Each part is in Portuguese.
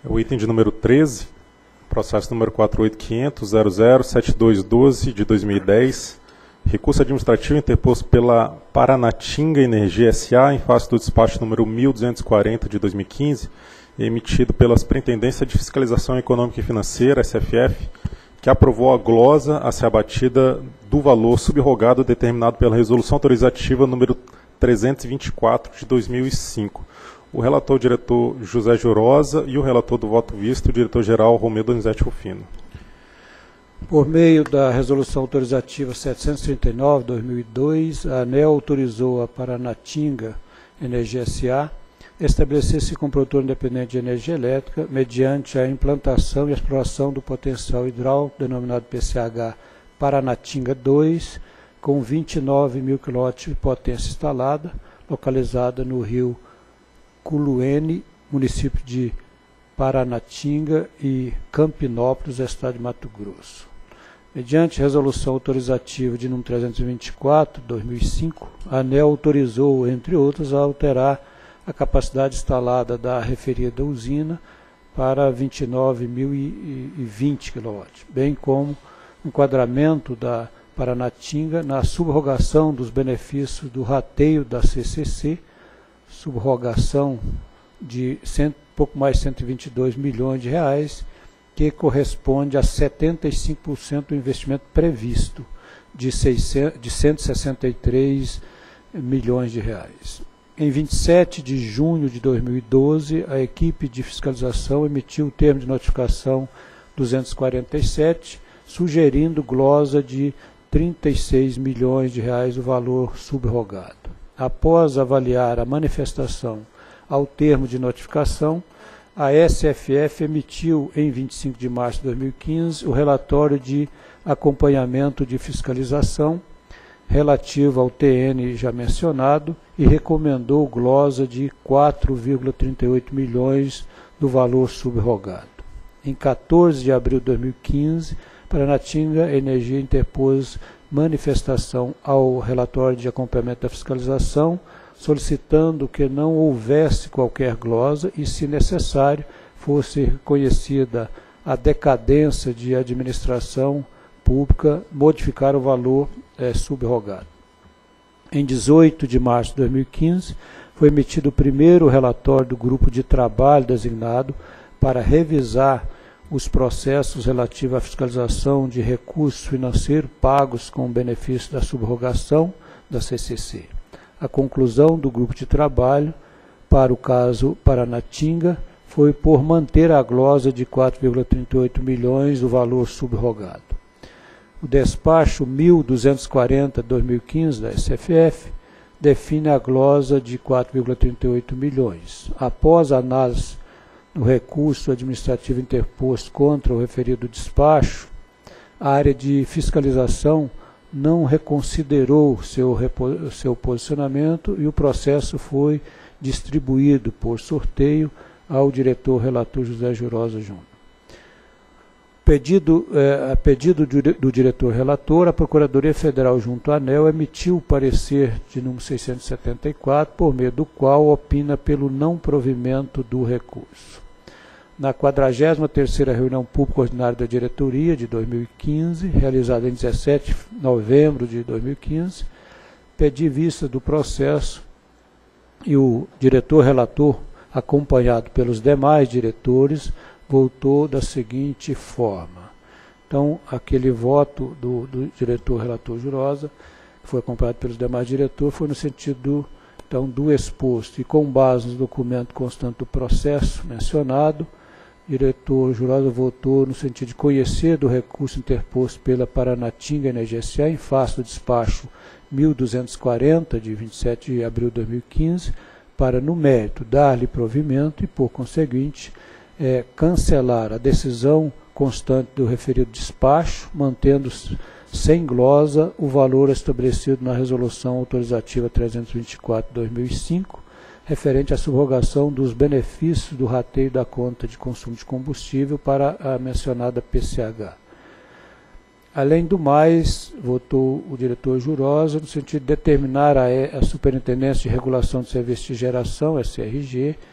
O item de número 13, processo número 48.500.00.7212 de 2010, recurso administrativo interposto pela Paranatinga Energia S.A. em face do despacho número 1240 de 2015, emitido pela Superintendência de Fiscalização Econômica e Financeira, SFF, que aprovou a glosa a ser abatida do valor subrogado determinado pela Resolução Autorizativa número 324 de 2005. O relator, o diretor José Jurosa, e o relator do voto visto, o diretor-geral Romeu Donizete Rufino. Por meio da Resolução Autorizativa 739/2002, a ANEEL autorizou a Paranatinga Energia S.A. estabelecer-se como produtor independente de energia elétrica mediante a implantação e exploração do potencial hidráulico denominado PCH Paranatinga 2, com 29 mil kW de potência instalada, localizada no rio Culuene, município de Paranatinga e Campinópolis, estado de Mato Grosso. Mediante resolução autorizativa de número 324/2005, a ANEEL autorizou, entre outros, a alterar a capacidade instalada da referida usina para 29.020 kW, bem como o enquadramento da Paranatinga na subrogação dos benefícios do rateio da CCC, subrogação de pouco mais de 122 milhões de reais, que corresponde a 75% do investimento previsto, de 163 milhões de reais. Em 27 de junho de 2012, a equipe de fiscalização emitiu o termo de notificação 247, sugerindo glosa de 36 milhões de reais o valor subrogado. Após avaliar a manifestação ao termo de notificação, a SFF emitiu, em 25 de março de 2015, o relatório de acompanhamento de fiscalização relativo ao TN já mencionado e recomendou glosa de 4,38 milhões do valor subrogado. Em 14 de abril de 2015, Paranatinga Energia interpôs manifestação ao relatório de acompanhamento da fiscalização, solicitando que não houvesse qualquer glosa e, se necessário, fosse reconhecida a decadência de administração pública, modificar o valor subrogado. Em 18 de março de 2015, foi emitido o primeiro relatório do grupo de trabalho designado para revisar os processos relativos à fiscalização de recursos financeiros pagos com benefício da subrogação da CCC. A conclusão do grupo de trabalho para o caso Paranatinga foi por manter a glosa de 4,38 milhões do valor subrogado. O despacho 1240/2015 da SFF define a glosa de 4,38 milhões. Após a análise do recurso administrativo interposto contra o referido despacho, a área de fiscalização não reconsiderou seu posicionamento e o processo foi distribuído por sorteio ao diretor relator José Jurosa Júnior. A pedido do diretor relator, a Procuradoria Federal junto à ANEEL emitiu o parecer de número 674, por meio do qual opina pelo não provimento do recurso. Na 43ª reunião pública ordinária da diretoria de 2015, realizada em 17 de novembro de 2015, pedi vista do processo e o diretor relator, acompanhado pelos demais diretores, votou da seguinte forma. Então, aquele voto do diretor relator Jurosa, que foi acompanhado pelos demais diretores, foi no sentido do exposto. E com base no documento constante do processo mencionado, o diretor Jurosa votou no sentido de conhecer do recurso interposto pela Paranatinga Energia S.A. em face do despacho 1240, de 27 de abril de 2015, para, no mérito, dar-lhe provimento e, por conseguinte, cancelar a decisão constante do referido despacho, mantendo sem glosa o valor estabelecido na Resolução Autorizativa 324/2005, referente à subrogação dos benefícios do rateio da conta de consumo de combustível para a mencionada PCH. Além do mais, votou o diretor Jurosa no sentido de determinar a Superintendência de Regulação de Serviços de Geração, SRG,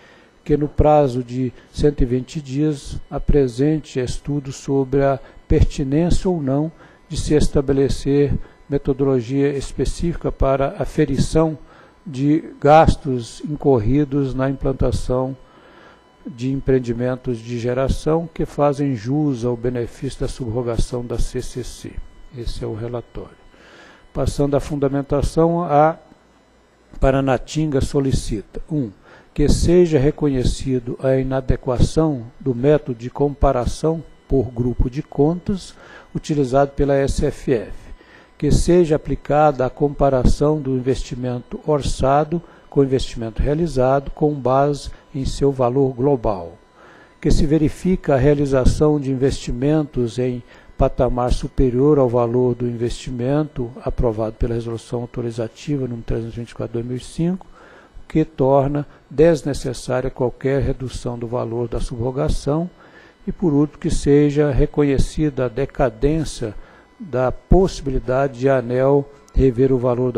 que no prazo de 120 dias apresente estudo sobre a pertinência ou não de se estabelecer metodologia específica para aferição de gastos incorridos na implantação de empreendimentos de geração que fazem jus ao benefício da subrogação da CCC. Esse é o relatório. Passando à fundamentação, a Paranatinga solicita: 1. Que seja reconhecido a inadequação do método de comparação por grupo de contas utilizado pela SFF, que seja aplicada a comparação do investimento orçado com o investimento realizado com base em seu valor global, que se verifica a realização de investimentos em patamar superior ao valor do investimento aprovado pela Resolução Autorizativa nº 324/2005, que torna desnecessária qualquer redução do valor da subrogação, e, por último, que seja reconhecida a decadência da possibilidade de a ANEEL rever o valor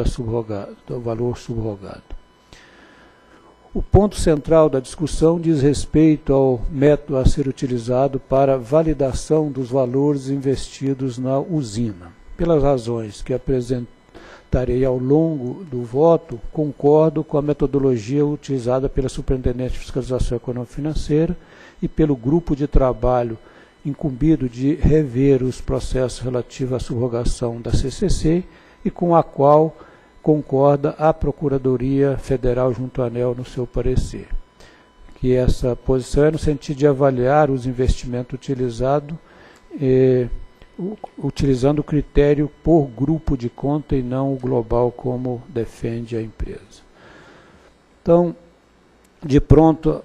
subrogado. O ponto central da discussão diz respeito ao método a ser utilizado para validação dos valores investidos na usina. Pelas razões que apresentarei ao longo do voto, concordo com a metodologia utilizada pela Superintendente de Fiscalização Econômico-Financeira e pelo grupo de trabalho incumbido de rever os processos relativos à subrogação da CCC e com a qual concorda a Procuradoria Federal junto à ANEEL no seu parecer. Que essa posição é no sentido de avaliar os investimentos utilizados, utilizando o critério por grupo de conta e não o global, como defende a empresa. Então, de pronto,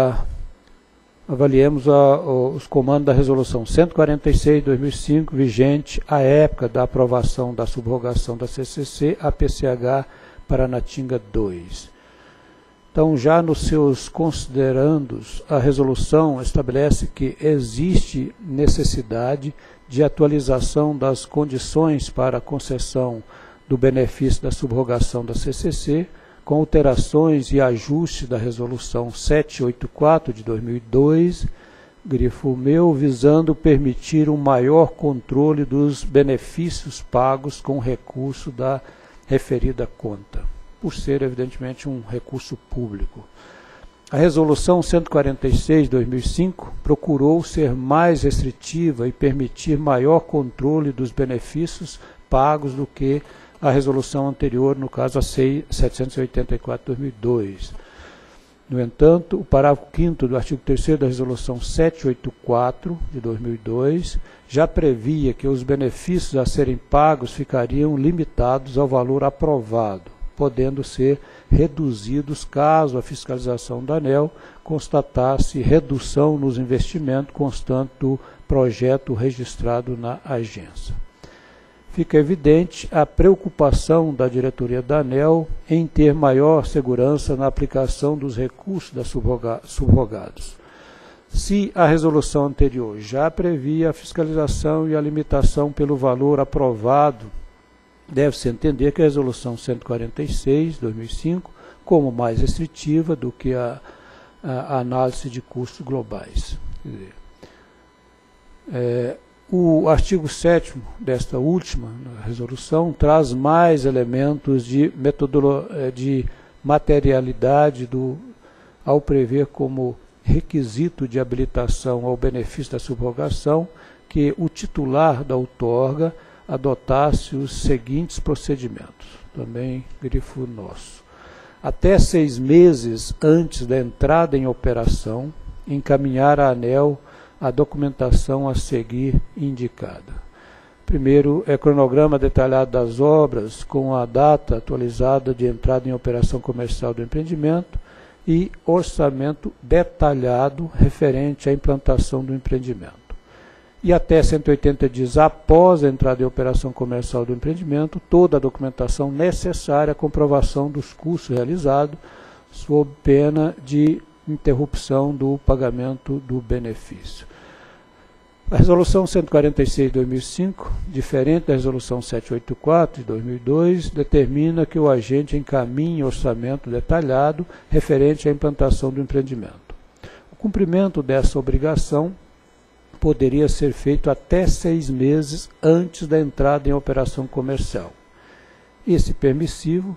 avaliemos os comandos da Resolução 146/2005, vigente à época da aprovação da subrogação da CCC, APCH Paranatinga 2. Então, já nos seus considerandos, a resolução estabelece que existe necessidade de atualização das condições para a concessão do benefício da subrogação da CCC, com alterações e ajustes da Resolução 784 de 2002, grifo meu, visando permitir um maior controle dos benefícios pagos com recurso da referida conta, por ser, evidentemente, um recurso público. A Resolução 146 de 2005 procurou ser mais restritiva e permitir maior controle dos benefícios pagos do que a resolução anterior, no caso a 784 de 2002. No entanto, o parágrafo 5º do artigo 3º da resolução 784 de 2002 já previa que os benefícios a serem pagos ficariam limitados ao valor aprovado, podendo ser reduzidos caso a fiscalização da ANEEL constatasse redução nos investimentos constante do projeto registrado na agência. Fica evidente a preocupação da diretoria da ANEEL em ter maior segurança na aplicação dos recursos subrogados. Se a resolução anterior já previa a fiscalização e a limitação pelo valor aprovado, deve-se entender que a resolução 146, 2005, como mais restritiva do que a análise de custos globais. Quer dizer, o artigo 7º desta última resolução traz mais elementos de materialidade ao prever como requisito de habilitação ao benefício da subrogação que o titular da outorga adotasse os seguintes procedimentos, também grifo nosso. Até 6 meses antes da entrada em operação, encaminhar à ANEEL a documentação a seguir indicada. Primeiro, cronograma detalhado das obras com a data atualizada de entrada em operação comercial do empreendimento e orçamento detalhado referente à implantação do empreendimento. E até 180 dias após a entrada em operação comercial do empreendimento, toda a documentação necessária à comprovação dos custos realizados, sob pena de interrupção do pagamento do benefício. A Resolução 146 de 2005, diferente da Resolução 784 de 2002, determina que o agente encaminhe orçamento detalhado referente à implantação do empreendimento. cumprimento dessa obrigação poderia ser feito até 6 meses antes da entrada em operação comercial. Esse permissivo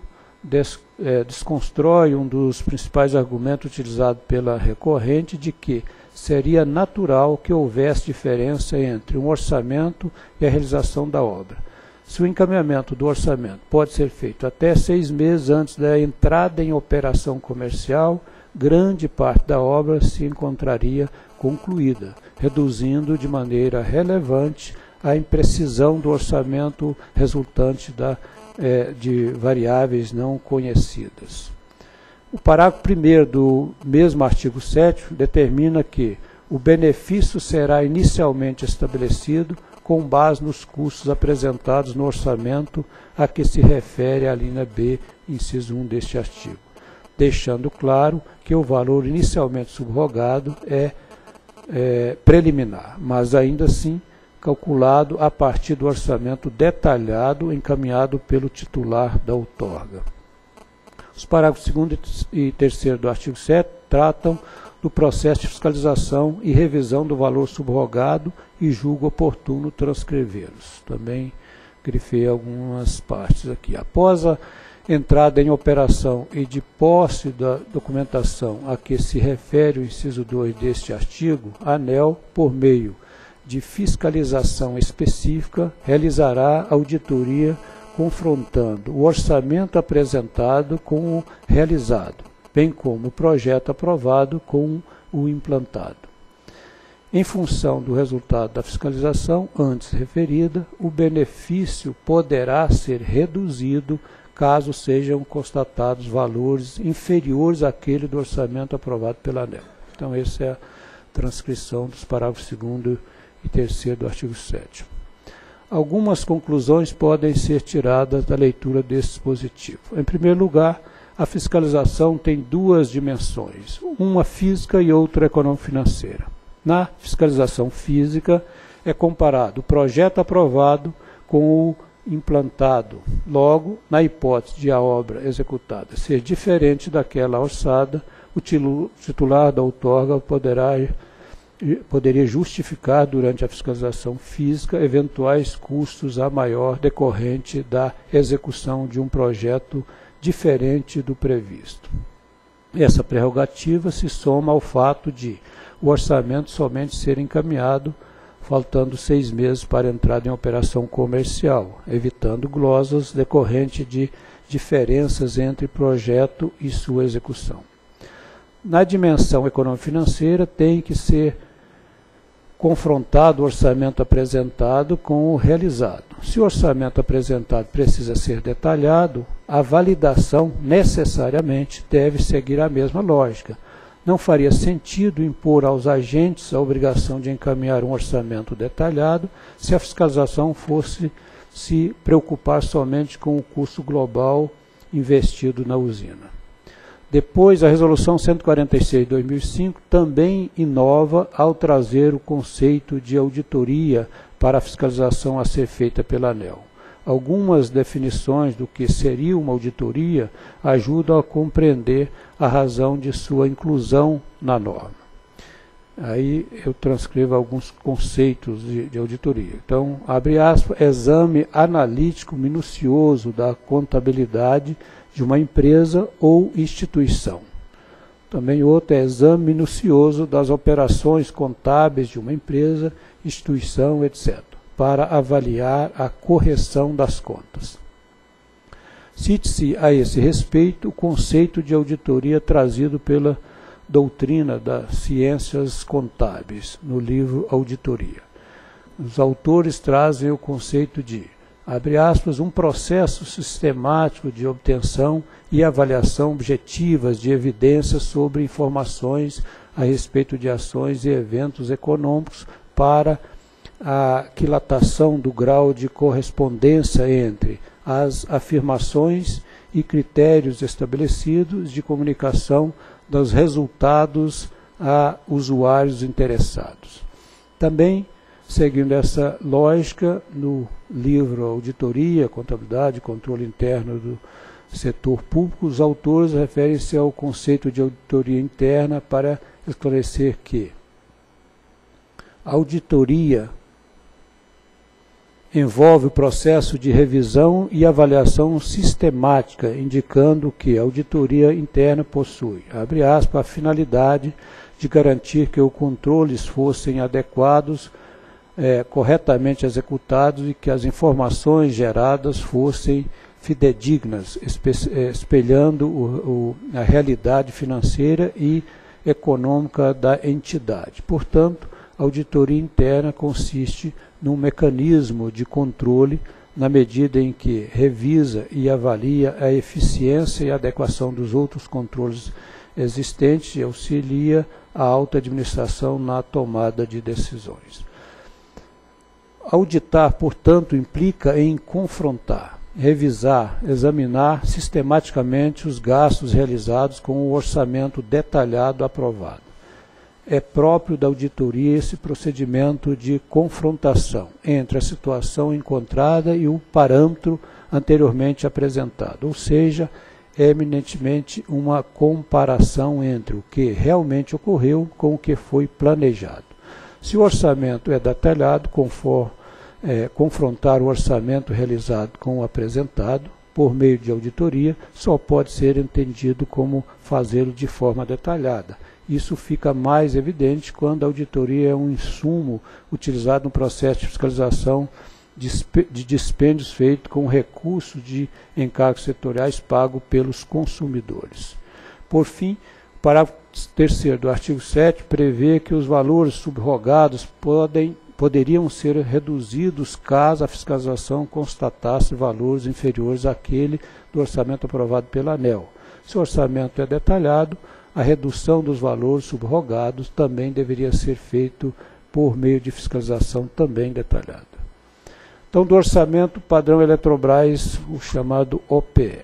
desconstrói um dos principais argumentos utilizados pela recorrente de que seria natural que houvesse diferença entre um orçamento e a realização da obra. Se o encaminhamento do orçamento pode ser feito até 6 meses antes da entrada em operação comercial, grande parte da obra se encontraria concluída, reduzindo de maneira relevante a imprecisão do orçamento resultante de variáveis não conhecidas. O parágrafo 1º do mesmo artigo 7º determina que o benefício será inicialmente estabelecido com base nos custos apresentados no orçamento a que se refere a linha B, inciso 1 deste artigo, deixando claro que o valor inicialmente subrogado é preliminar, mas ainda assim calculado a partir do orçamento detalhado encaminhado pelo titular da outorga. Os parágrafos 2º e 3º do artigo 7 tratam do processo de fiscalização e revisão do valor subrogado e julgo oportuno transcrevê-los. Também grifei algumas partes aqui. Após a entrada em operação e de posse da documentação a que se refere o inciso 2 deste artigo, a ANEEL, por meio de fiscalização específica, realizará auditoria confrontando o orçamento apresentado com o realizado, bem como o projeto aprovado com o implantado. Em função do resultado da fiscalização antes referida, o benefício poderá ser reduzido caso sejam constatados valores inferiores àquele do orçamento aprovado pela ANEEL. Então, essa é a transcrição dos parágrafos 2º e 3º do artigo 7º. Algumas conclusões podem ser tiradas da leitura desse dispositivo. Em primeiro lugar, a fiscalização tem duas dimensões, uma física e outra econômico-financeira. Na fiscalização física, é comparado o projeto aprovado com o implantado. Logo, na hipótese de a obra executada ser diferente daquela orçada, o titular da outorga poderia justificar durante a fiscalização física eventuais custos a maior decorrente da execução de um projeto diferente do previsto. Essa prerrogativa se soma ao fato de o orçamento somente ser encaminhado faltando 6 meses para a entrada em operação comercial, evitando glosas decorrente de diferenças entre projeto e sua execução. Na dimensão econômico-financeira, tem que ser confrontado o orçamento apresentado com o realizado. Se o orçamento apresentado precisa ser detalhado, a validação necessariamente deve seguir a mesma lógica. Não faria sentido impor aos agentes a obrigação de encaminhar um orçamento detalhado se a fiscalização fosse se preocupar somente com o custo global investido na usina. Depois, a Resolução 146 de 2005 também inova ao trazer o conceito de auditoria para a fiscalização a ser feita pela ANEEL. Algumas definições do que seria uma auditoria ajudam a compreender a razão de sua inclusão na norma. Aí eu transcrevo alguns conceitos de auditoria. Então, abre aspas, exame analítico minucioso da contabilidade de uma empresa ou instituição. Também outro é exame minucioso das operações contábeis de uma empresa, instituição, etc., para avaliar a correção das contas. Cite-se a esse respeito o conceito de auditoria trazido pela doutrina das ciências contábeis, no livro Auditoria. Os autores trazem o conceito de, abre aspas, um processo sistemático de obtenção e avaliação objetivas de evidências sobre informações a respeito de ações e eventos econômicos para a quilatação do grau de correspondência entre as afirmações e critérios estabelecidos de comunicação dos resultados a usuários interessados. Também, seguindo essa lógica, no livro Auditoria, Contabilidade e Controle Interno do Setor Público, os autores referem-se ao conceito de auditoria interna para esclarecer que a auditoria envolve o processo de revisão e avaliação sistemática, indicando que a auditoria interna possui, abre aspas, a finalidade de garantir que os controles fossem adequados, corretamente executados e que as informações geradas fossem fidedignas, espelhando a realidade financeira e econômica da entidade. Portanto, a auditoria interna consiste num mecanismo de controle na medida em que revisa e avalia a eficiência e adequação dos outros controles existentes e auxilia a alta administração na tomada de decisões. Auditar, portanto, implica em confrontar, revisar, examinar sistematicamente os gastos realizados com o orçamento detalhado aprovado. É próprio da auditoria esse procedimento de confrontação entre a situação encontrada e o parâmetro anteriormente apresentado, ou seja, é eminentemente uma comparação entre o que realmente ocorreu com o que foi planejado. Se o orçamento é detalhado, confrontar o orçamento realizado com o apresentado, por meio de auditoria, só pode ser entendido como fazê-lo de forma detalhada. Isso fica mais evidente quando a auditoria é um insumo utilizado no processo de fiscalização de dispêndios feito com recurso de encargos setoriais pago pelos consumidores. Por fim, o parágrafo 3º do artigo 7 prevê que os valores subrogados poderiam ser reduzidos caso a fiscalização constatasse valores inferiores àquele do orçamento aprovado pela ANEEL. Se o orçamento é detalhado, a redução dos valores subrogados também deveria ser feito por meio de fiscalização também detalhada. Então, do orçamento padrão Eletrobras, o chamado OPE.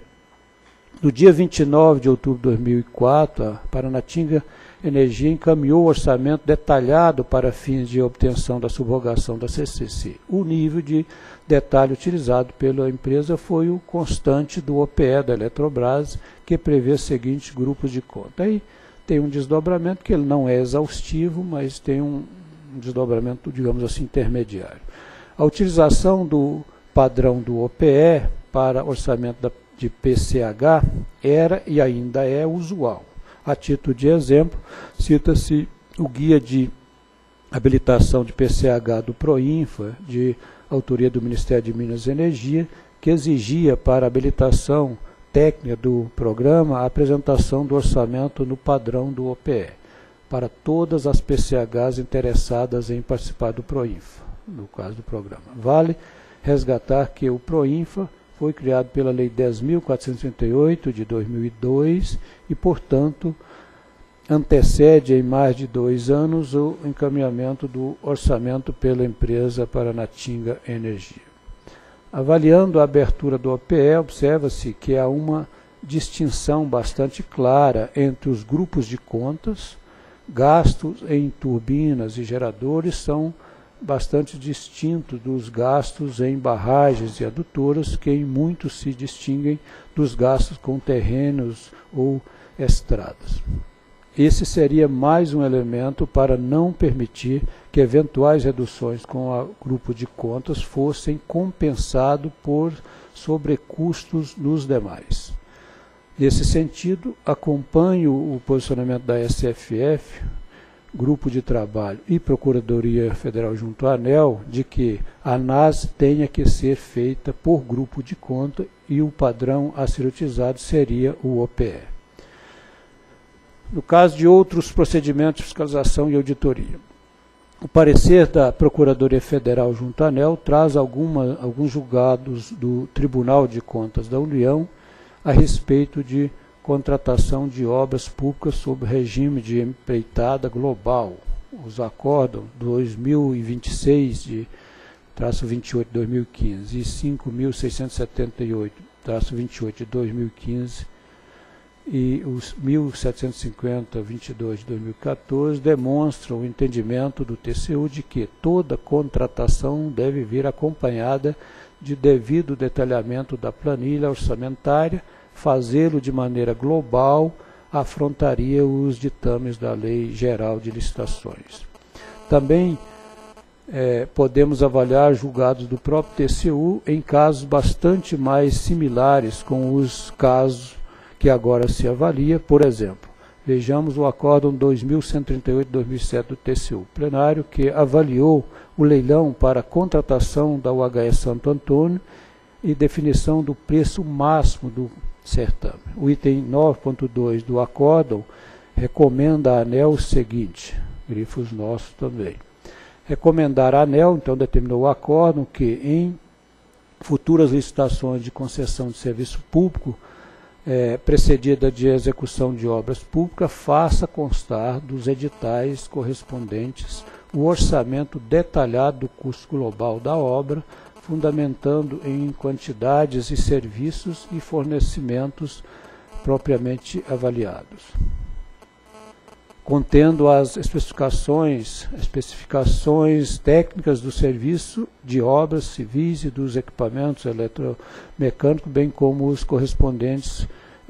No dia 29 de outubro de 2004, a Paranatinga Energia encaminhou o orçamento detalhado para fins de obtenção da subrogação da CCC. O nível de detalhe utilizado pela empresa foi o constante do OPE da Eletrobras, que prevê os seguintes grupos de conta. Aí tem um desdobramento que ele não é exaustivo, mas tem um desdobramento, digamos assim, intermediário. A utilização do padrão do OPE para orçamento de PCH era e ainda é usual. A título de exemplo, cita-se o guia de habilitação de PCH do Proinfa, de autoria do Ministério de Minas e Energia, que exigia para a habilitação técnica do programa a apresentação do orçamento no padrão do OPE, para todas as PCHs interessadas em participar do Proinfa, no caso do programa. Vale resgatar que o Proinfa foi criado pela Lei 10.438 de 2002 e, portanto, antecede em mais de 2 anos o encaminhamento do orçamento pela empresa Paranatinga Energia. Avaliando a abertura do OPE, observa-se que há uma distinção bastante clara entre os grupos de contas. Gastos em turbinas e geradores são bastante distintos dos gastos em barragens e adutoras, que em muito se distinguem dos gastos com terrenos ou estradas. Esse seria mais um elemento para não permitir que eventuais reduções com o grupo de contas fossem compensados por sobrecustos nos demais. Nesse sentido, acompanho o posicionamento da SFF, Grupo de Trabalho e Procuradoria Federal junto à ANEEL, de que a ANAS tenha que ser feita por grupo de conta e o padrão a ser utilizado seria o OPE. No caso de outros procedimentos de fiscalização e auditoria, o parecer da Procuradoria Federal junto à ANEEL traz alguns julgados do Tribunal de Contas da União a respeito de contratação de obras públicas sob regime de empreitada global. Os acórdão 2026 de -28 de 2015 e 5.678-28 de 2015 e os 1.750-22 de 2014 demonstram o entendimento do TCU de que toda contratação deve vir acompanhada de devido detalhamento da planilha orçamentária, fazê-lo de maneira global, afrontaria os ditames da Lei Geral de Licitações. Também podemos avaliar julgados do próprio TCU em casos bastante mais similares com os casos que agora se avalia. Por exemplo, vejamos o Acórdão 2138/2007 do TCU plenário, que avaliou o leilão para contratação da UHE Santo Antônio e definição do preço máximo do certame. O item 9.2 do Acórdão recomenda à ANEEL o seguinte, grifos nossos também. Recomendar à ANEEL, então determinou o acórdão, que em futuras licitações de concessão de serviço público, precedida de execução de obras públicas, faça constar dos editais correspondentes o orçamento detalhado do custo global da obra, fundamentando em quantidades e serviços e fornecimentos propriamente avaliados, contendo as especificações técnicas do serviço de obras civis e dos equipamentos eletromecânicos, bem como as correspondentes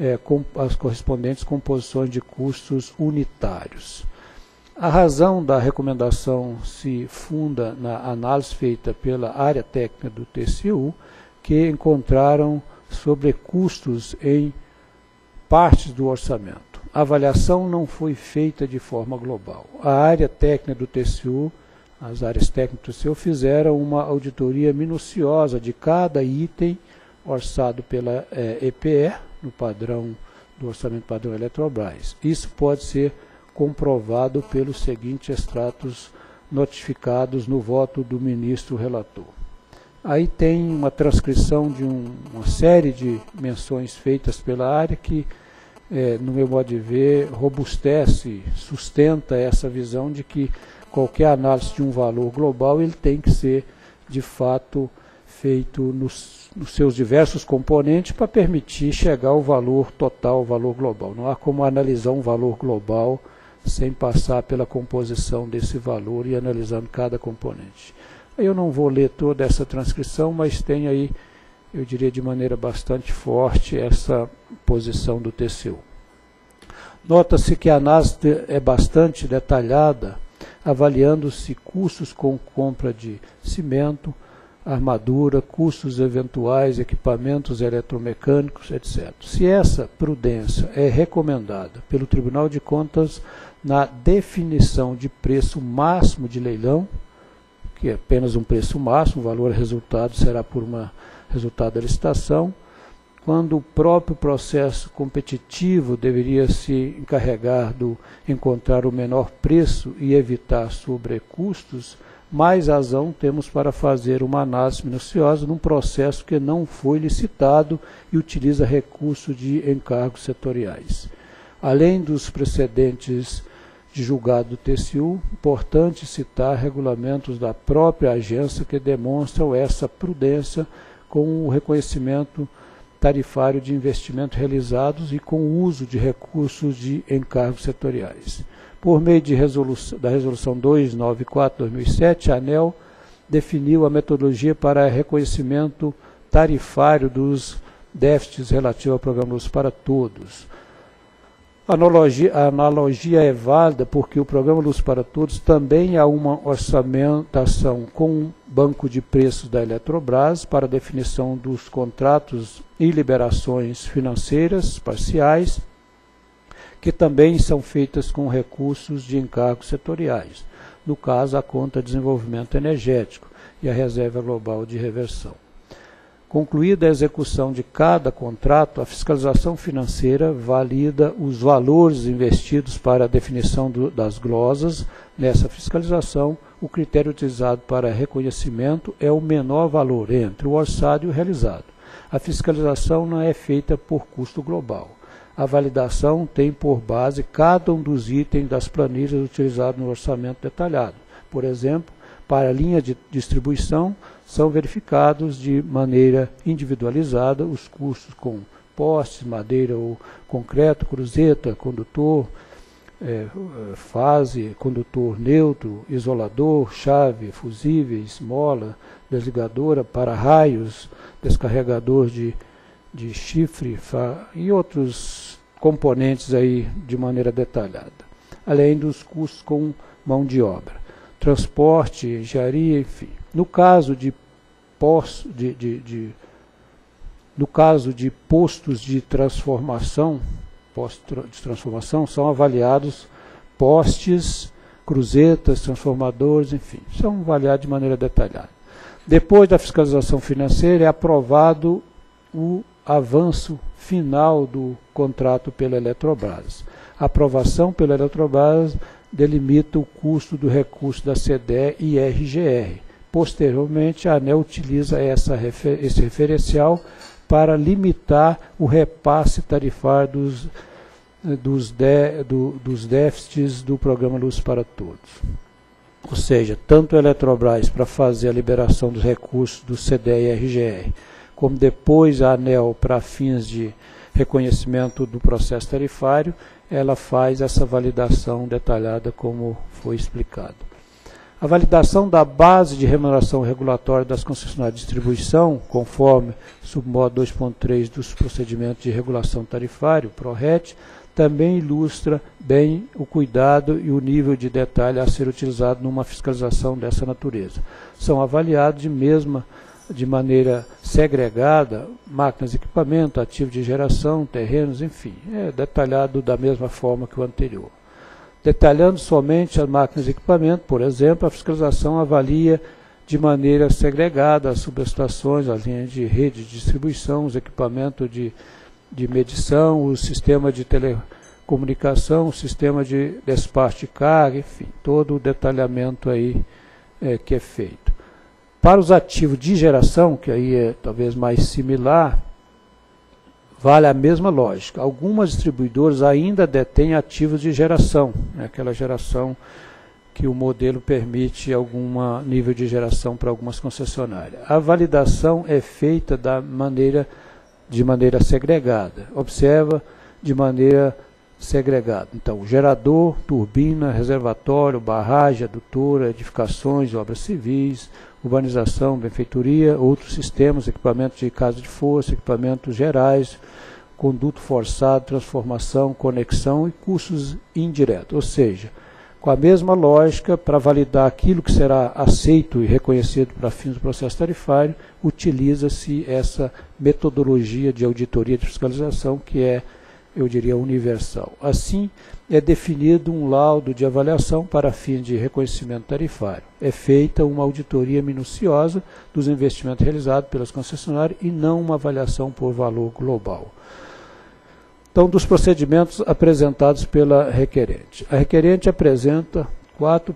composições de custos unitários. A razão da recomendação se funda na análise feita pela área técnica do TCU, que encontraram sobrecustos em partes do orçamento. A avaliação não foi feita de forma global. A área técnica do TCU, as áreas técnicas do TCU, fizeram uma auditoria minuciosa de cada item orçado pela EPE, no padrão do orçamento padrão Eletrobras. Isso pode ser comprovado pelos seguintes extratos notificados no voto do ministro relator. Aí tem uma transcrição de uma série de menções feitas pela área que, no meu modo de ver, robustece, sustenta essa visão de que qualquer análise de um valor global ele tem que ser, de fato, feito nos seus diversos componentes para permitir chegar ao valor total, ao valor global. Não há como analisar um valor global sem passar pela composição desse valor e analisando cada componente. Eu não vou ler toda essa transcrição, mas tem aí, eu diria de maneira bastante forte, essa posição do TCU. Nota-se que a análise é bastante detalhada, avaliando-se custos com compra de cimento, armadura, custos eventuais, equipamentos eletromecânicos, etc. Se essa prudência é recomendada pelo Tribunal de Contas na definição de preço máximo de leilão, que é apenas um preço máximo, o valor resultado será por uma resultado da licitação, quando o próprio processo competitivo deveria se encarregar de encontrar o menor preço e evitar sobrecustos, mais razão temos para fazer uma análise minuciosa num processo que não foi licitado e utiliza recursos de encargos setoriais. Além dos precedentes de julgado do TCU, importante citar regulamentos da própria agência que demonstram essa prudência com o reconhecimento tarifário de investimentos realizados e com o uso de recursos de encargos setoriais. Por meio da Resolução 294/2007, a ANEEL definiu a metodologia para reconhecimento tarifário dos déficits relativos ao Programa Luz para Todos. A analogia é válida porque o Programa Luz para Todos também há uma orçamentação com o banco de preços da Eletrobras para definição dos contratos e liberações financeiras parciais, que também são feitas com recursos de encargos setoriais, no caso a conta de desenvolvimento energético e a reserva global de reversão. Concluída a execução de cada contrato, a fiscalização financeira valida os valores investidos para a definição das glosas. Nessa fiscalização, o critério utilizado para reconhecimento é o menor valor entre o orçado e o realizado. A fiscalização não é feita por custo global. A validação tem por base cada um dos itens das planilhas utilizados no orçamento detalhado. Por exemplo, para a linha de distribuição, são verificados de maneira individualizada os custos com postes, madeira ou concreto, cruzeta, condutor, fase, condutor neutro, isolador, chave, fusíveis, mola, desligadora, para-raios, descarregador de chifre e outros componentes aí de maneira detalhada, além dos custos com mão de obra, transporte, engenharia, enfim. No caso de postos de transformação, são avaliados postes, cruzetas, transformadores, enfim, são avaliados de maneira detalhada. Depois da fiscalização financeira, é aprovado o avanço final do contrato pela Eletrobras. A aprovação pela Eletrobras delimita o custo do recurso da CDE e RGR. Posteriormente, a ANEEL utiliza esse referencial para limitar o repasse tarifário dos déficits do programa Luz para Todos. Ou seja, tanto a Eletrobras para fazer a liberação dos recursos do CDE e RGR, como depois a ANEEL para fins de reconhecimento do processo tarifário, ela faz essa validação detalhada como foi explicado. A validação da base de remuneração regulatória das concessionárias de distribuição, conforme submodo 2.3 dos procedimentos de regulação tarifário, PRORET, também ilustra bem o cuidado e o nível de detalhe a ser utilizado numa fiscalização dessa natureza. São avaliados de maneira segregada máquinas, equipamento, ativo de geração, terrenos, enfim, é detalhado da mesma forma que o anterior. Detalhando somente as máquinas e equipamento, por exemplo, a fiscalização avalia de maneira segregada as subestações, as linhas de rede de distribuição, os equipamentos de medição, o sistema de telecomunicação, o sistema de despacho de carga, enfim, todo o detalhamento aí que é feito. Para os ativos de geração, que aí é talvez mais similar, vale a mesma lógica. Algumas distribuidoras ainda detêm ativos de geração, aquela geração que o modelo permite algum nível de geração para algumas concessionárias. A validação é feita de maneira segregada. Observa de maneira segregada. Então, gerador, turbina, reservatório, barragem, adutora, edificações, obras civis, urbanização, benfeitoria, outros sistemas, equipamentos de casa de força, equipamentos gerais, conduto forçado, transformação, conexão e custos indiretos. Ou seja, com a mesma lógica, para validar aquilo que será aceito e reconhecido para fins do processo tarifário, utiliza-se essa metodologia de auditoria de fiscalização que é, eu diria, universal. Assim, é definido um laudo de avaliação para fins de reconhecimento tarifário. É feita uma auditoria minuciosa dos investimentos realizados pelas concessionárias e não uma avaliação por valor global. Então, dos procedimentos apresentados pela requerente. A requerente apresenta 4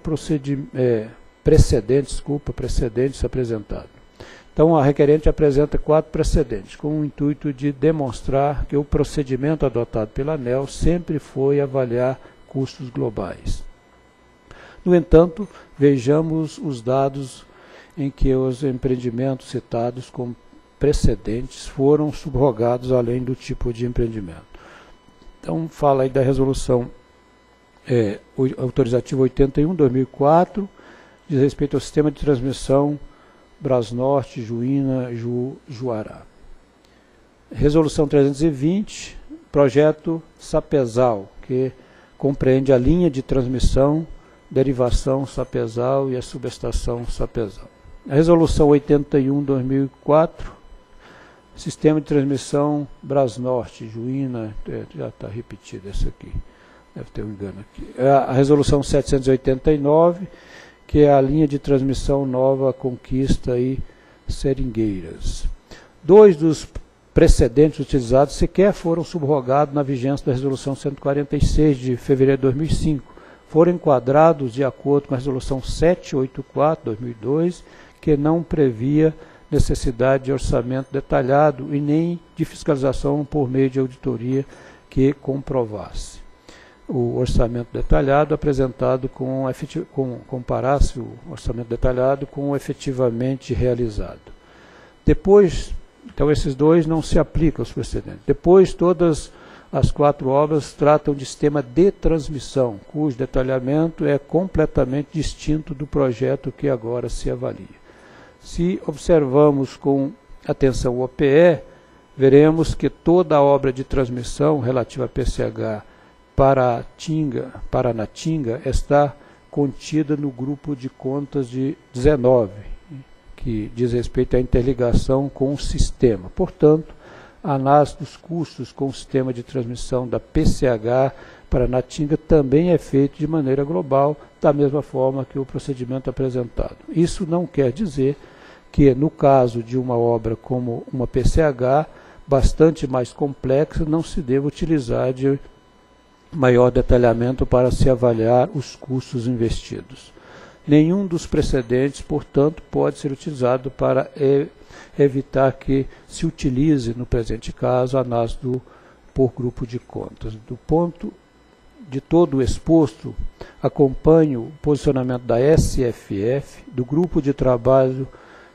precedentes apresentados. Então, a requerente apresenta 4 precedentes, com o intuito de demonstrar que o procedimento adotado pela ANEEL sempre foi avaliar custos globais. No entanto, vejamos os dados em que os empreendimentos citados como precedentes foram subrogados além do tipo de empreendimento. Então, fala aí da resolução autorizativa 81/2004, diz respeito ao sistema de transmissão Brasnorte, Juína, Juará. Resolução 320, projeto Sapezal, que compreende a linha de transmissão, derivação Sapezal e a subestação Sapezal. A resolução 81/2004, sistema de transmissão Brasnorte, Juína, já está repetido essa aqui, deve ter um engano aqui. A resolução 789, que é a linha de transmissão Nova Conquista e Seringueiras. 2 dos precedentes utilizados sequer foram subrogados na vigência da resolução 146 de fevereiro de 2005. Foram enquadrados de acordo com a resolução 784/2002, que não previa necessidade de orçamento detalhado e nem de fiscalização por meio de auditoria que comprovasse o orçamento detalhado apresentado comparasse o orçamento detalhado com o efetivamente realizado. Depois, então esses 2 não se aplicam aos precedentes. Depois, todas as 4 obras tratam de sistema de transmissão, cujo detalhamento é completamente distinto do projeto que agora se avalia. Se observamos com atenção o OPE, veremos que toda a obra de transmissão relativa a PCH Paranatinga está contida no grupo de contas de 19, que diz respeito à interligação com o sistema. Portanto, a análise dos custos com o sistema de transmissão da PCH Paranatinga também é feita de maneira global, da mesma forma que o procedimento apresentado. Isso não quer dizer que, no caso de uma obra como uma PCH, bastante mais complexa, não se deva utilizar de maior detalhamento para se avaliar os custos investidos. Nenhum dos precedentes, portanto, pode ser utilizado para evitar que se utilize, no presente caso, a análise por grupo de contas. Do ponto de todo o exposto, acompanho o posicionamento da SFF, do grupo de trabalho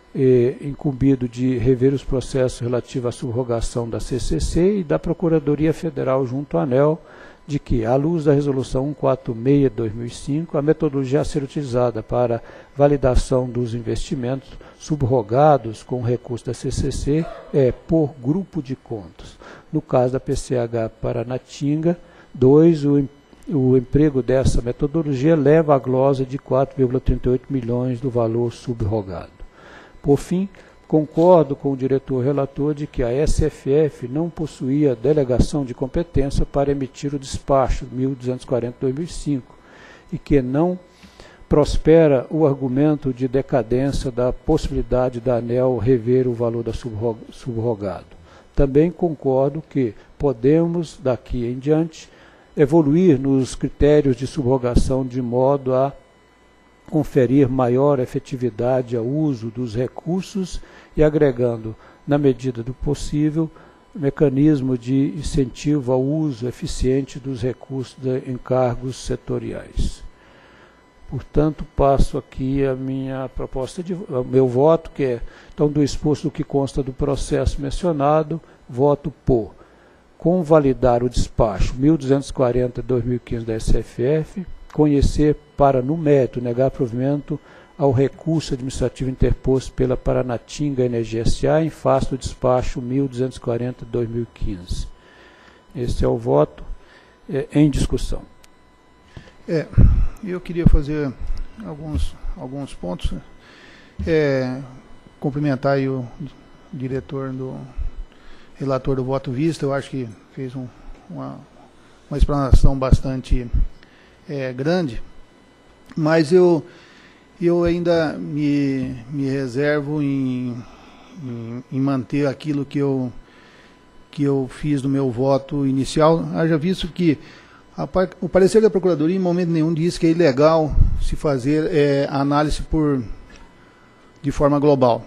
incumbido de rever os processos relativos à subrogação da CCC e da Procuradoria Federal junto à ANEEL, de que, à luz da Resolução 146 de 2005, a metodologia a ser utilizada para validação dos investimentos subrogados com recurso da CCC é por grupo de contas. No caso da PCH Paranatinga 2, o emprego dessa metodologia leva à glosa de 4,38 milhões do valor subrogado. Por fim, concordo com o diretor relator de que a SFF não possuía delegação de competência para emitir o despacho 1240/2005 e que não prospera o argumento de decadência da possibilidade da ANEEL rever o valor da subrogado. Também concordo que podemos, daqui em diante, evoluir nos critérios de subrogação de modo a conferir maior efetividade ao uso dos recursos e agregando, na medida do possível, mecanismo de incentivo ao uso eficiente dos recursos de encargos setoriais. Portanto, passo aqui a minha proposta, o meu voto, que é, então, do exposto do que consta do processo mencionado, voto por convalidar o despacho 1240/2015 da SFF, conhecer para, no mérito, negar provimento ao recurso administrativo interposto pela Paranatinga Energia S.A. em face do despacho 1240/2015. Esse é o voto em discussão. Eu queria fazer alguns pontos, cumprimentar aí o diretor relator do voto vista. Eu acho que fez uma explanação bastante grande, mas eu ainda me reservo em manter aquilo que eu fiz no meu voto inicial, haja visto que o parecer da Procuradoria em momento nenhum diz que é ilegal se fazer análise de forma global.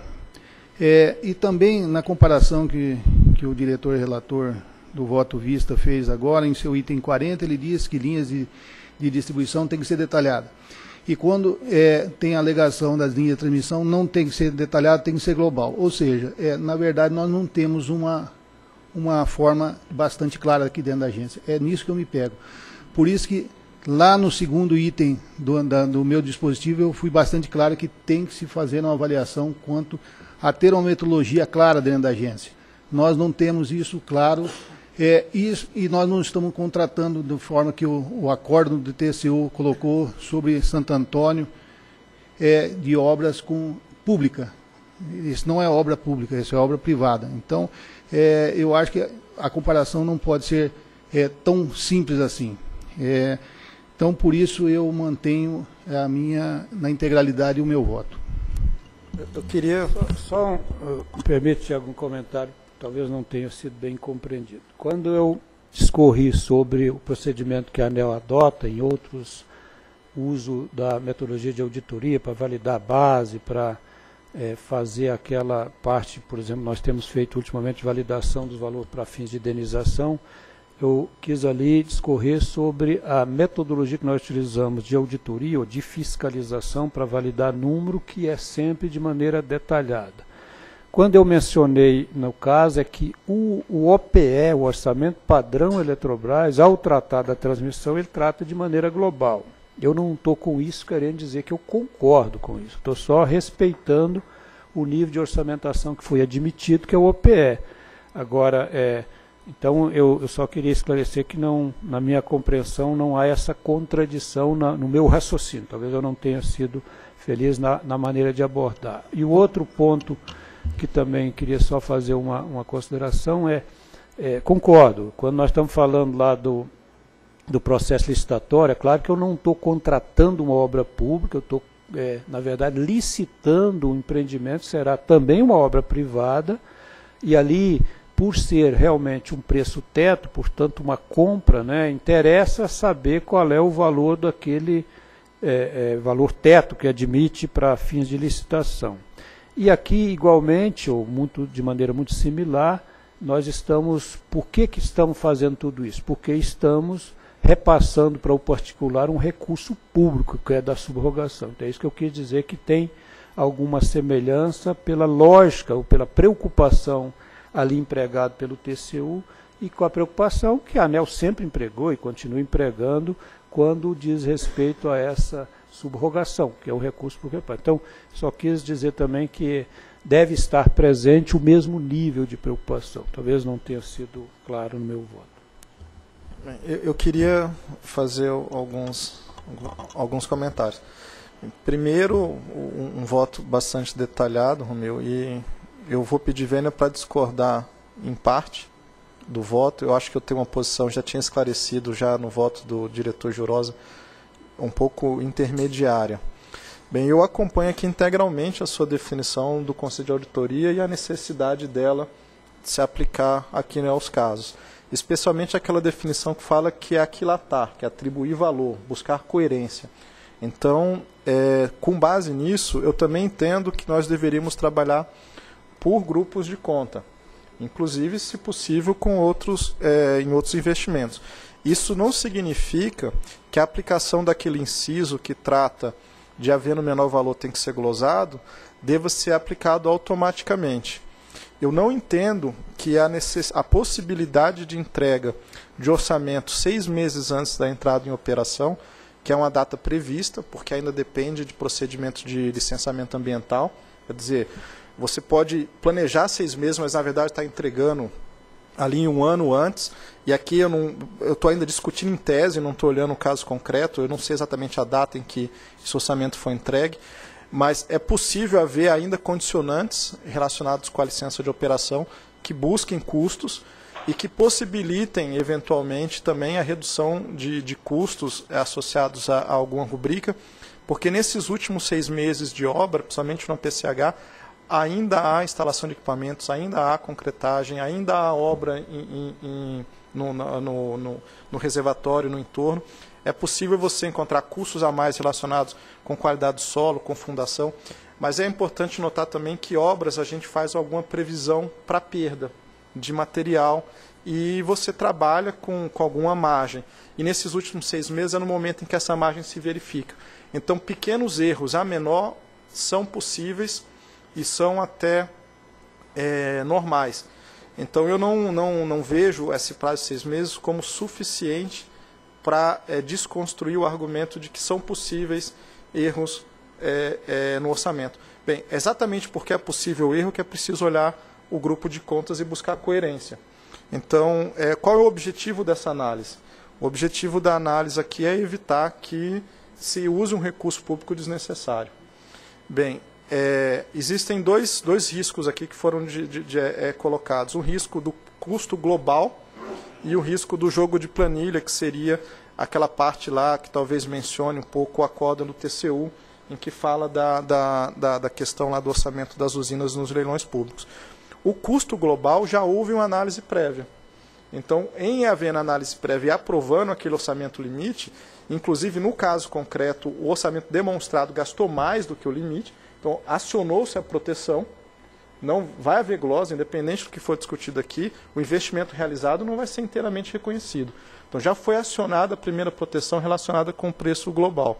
E também na comparação que o diretor relator do voto vista fez agora, em seu item 40, ele diz que linhas de distribuição tem que ser detalhada. E quando tem a alegação das linhas de transmissão, não tem que ser detalhado, tem que ser global. Ou seja, na verdade, nós não temos uma forma bastante clara aqui dentro da agência. É nisso que eu me pego. Por isso que lá no segundo item do meu dispositivo, eu fui bastante claro que tem que se fazer uma avaliação quanto a ter uma metodologia clara dentro da agência. Nós não temos isso claro, e nós não estamos contratando da forma que o acordo do TCU colocou sobre Santo Antônio, de obras pública. Isso não é obra pública, isso é obra privada. Então, eu acho que a comparação não pode ser tão simples assim. Então, por isso, eu mantenho na integralidade o meu voto. Eu queria só, permite algum comentário, talvez não tenha sido bem compreendido. Quando eu discorri sobre o procedimento que a ANEEL adota em outros, uso da metodologia de auditoria para validar a base, para fazer aquela parte, por exemplo, nós temos feito ultimamente validação dos valores para fins de indenização, eu quis ali discorrer sobre a metodologia que nós utilizamos de auditoria ou de fiscalização para validar número, que é sempre de maneira detalhada. Quando eu mencionei, no caso, é que o OPE, o Orçamento Padrão Eletrobras, ao tratar da transmissão, ele trata de maneira global. Eu não estou com isso querendo dizer que eu concordo com isso. Estou só respeitando o nível de orçamentação que foi admitido, que é o OPE. Agora, então eu só queria esclarecer que não, na minha compreensão não há essa contradição no meu raciocínio. Talvez eu não tenha sido feliz na maneira de abordar. E o outro ponto que também queria só fazer uma consideração concordo, quando nós estamos falando lá do processo licitatório, é claro que eu não estou contratando uma obra pública, eu estou, na verdade, licitando um empreendimento, será também uma obra privada, e ali, por ser realmente um preço teto, portanto uma compra, né, interessa saber qual é o valor daquele valor teto que admite para fins de licitação. E aqui, igualmente, ou de maneira muito similar, nós estamos, por que estamos fazendo tudo isso? Porque estamos repassando para o particular um recurso público, que é da subrogação. Então é isso que eu quis dizer, que tem alguma semelhança pela lógica ou pela preocupação ali empregado pelo TCU e com a preocupação que a ANEEL sempre empregou e continua empregando quando diz respeito a essa subrogação, que é um recurso por reparo. Então, só quis dizer também que deve estar presente o mesmo nível de preocupação. Talvez não tenha sido claro no meu voto. Eu queria fazer alguns comentários. Primeiro, um voto bastante detalhado, Romeu, e eu vou pedir vênia para discordar em parte do voto. Eu acho que eu tenho uma posição, já tinha esclarecido já no voto do diretor Jurosa, um pouco intermediária. Bem, eu acompanho aqui integralmente a sua definição do Conselho de Auditoria e a necessidade dela de se aplicar aqui, né, aos casos. Especialmente aquela definição que fala que é aquilatar, que é atribuir valor, buscar coerência. Então, com base nisso, eu também entendo que nós deveríamos trabalhar por grupos de conta, inclusive, se possível, com em outros investimentos. Isso não significa que a aplicação daquele inciso que trata de haver no menor valor tem que ser glosado, deva ser aplicado automaticamente. Eu não entendo que a possibilidade de entrega de orçamento 6 meses antes da entrada em operação, que é uma data prevista, porque ainda depende de procedimento de licenciamento ambiental, quer dizer, você pode planejar 6 meses, mas na verdade está entregando ali 1 ano antes, e aqui eu estou ainda discutindo em tese, não estou olhando o caso concreto, eu não sei exatamente a data em que esse orçamento foi entregue, mas é possível haver ainda condicionantes relacionados com a licença de operação que busquem custos e que possibilitem, eventualmente, também a redução de custos associados a alguma rubrica, porque nesses últimos 6 meses de obra, principalmente no PCH, ainda há instalação de equipamentos, ainda há concretagem, ainda há obra no reservatório, no entorno. É possível você encontrar custos a mais relacionados com qualidade do solo, com fundação, mas é importante notar também que obras a gente faz alguma previsão para perda de material e você trabalha com alguma margem. E nesses últimos 6 meses é no momento em que essa margem se verifica. Então, pequenos erros a menor são possíveis e são até normais. Então, eu não vejo esse prazo de 6 meses como suficiente para desconstruir o argumento de que são possíveis erros no orçamento. Bem, exatamente porque é possível erro que é preciso olhar o grupo de contas e buscar coerência. Então, qual é o objetivo dessa análise? O objetivo da análise aqui é evitar que se use um recurso público desnecessário. Bem, existem dois riscos aqui que foram colocados. O risco do custo global e o risco do jogo de planilha, que seria aquela parte lá que talvez mencione um pouco o acordo do TCU, em que fala da questão lá do orçamento das usinas nos leilões públicos. O custo global já houve uma análise prévia. Então, em havendo análise prévia e aprovando aquele orçamento limite, inclusive no caso concreto, o orçamento demonstrado gastou mais do que o limite, então acionou-se a proteção. Não vai haver glosa, independente do que for discutido aqui, o investimento realizado não vai ser inteiramente reconhecido. Então já foi acionada a primeira proteção relacionada com o preço global.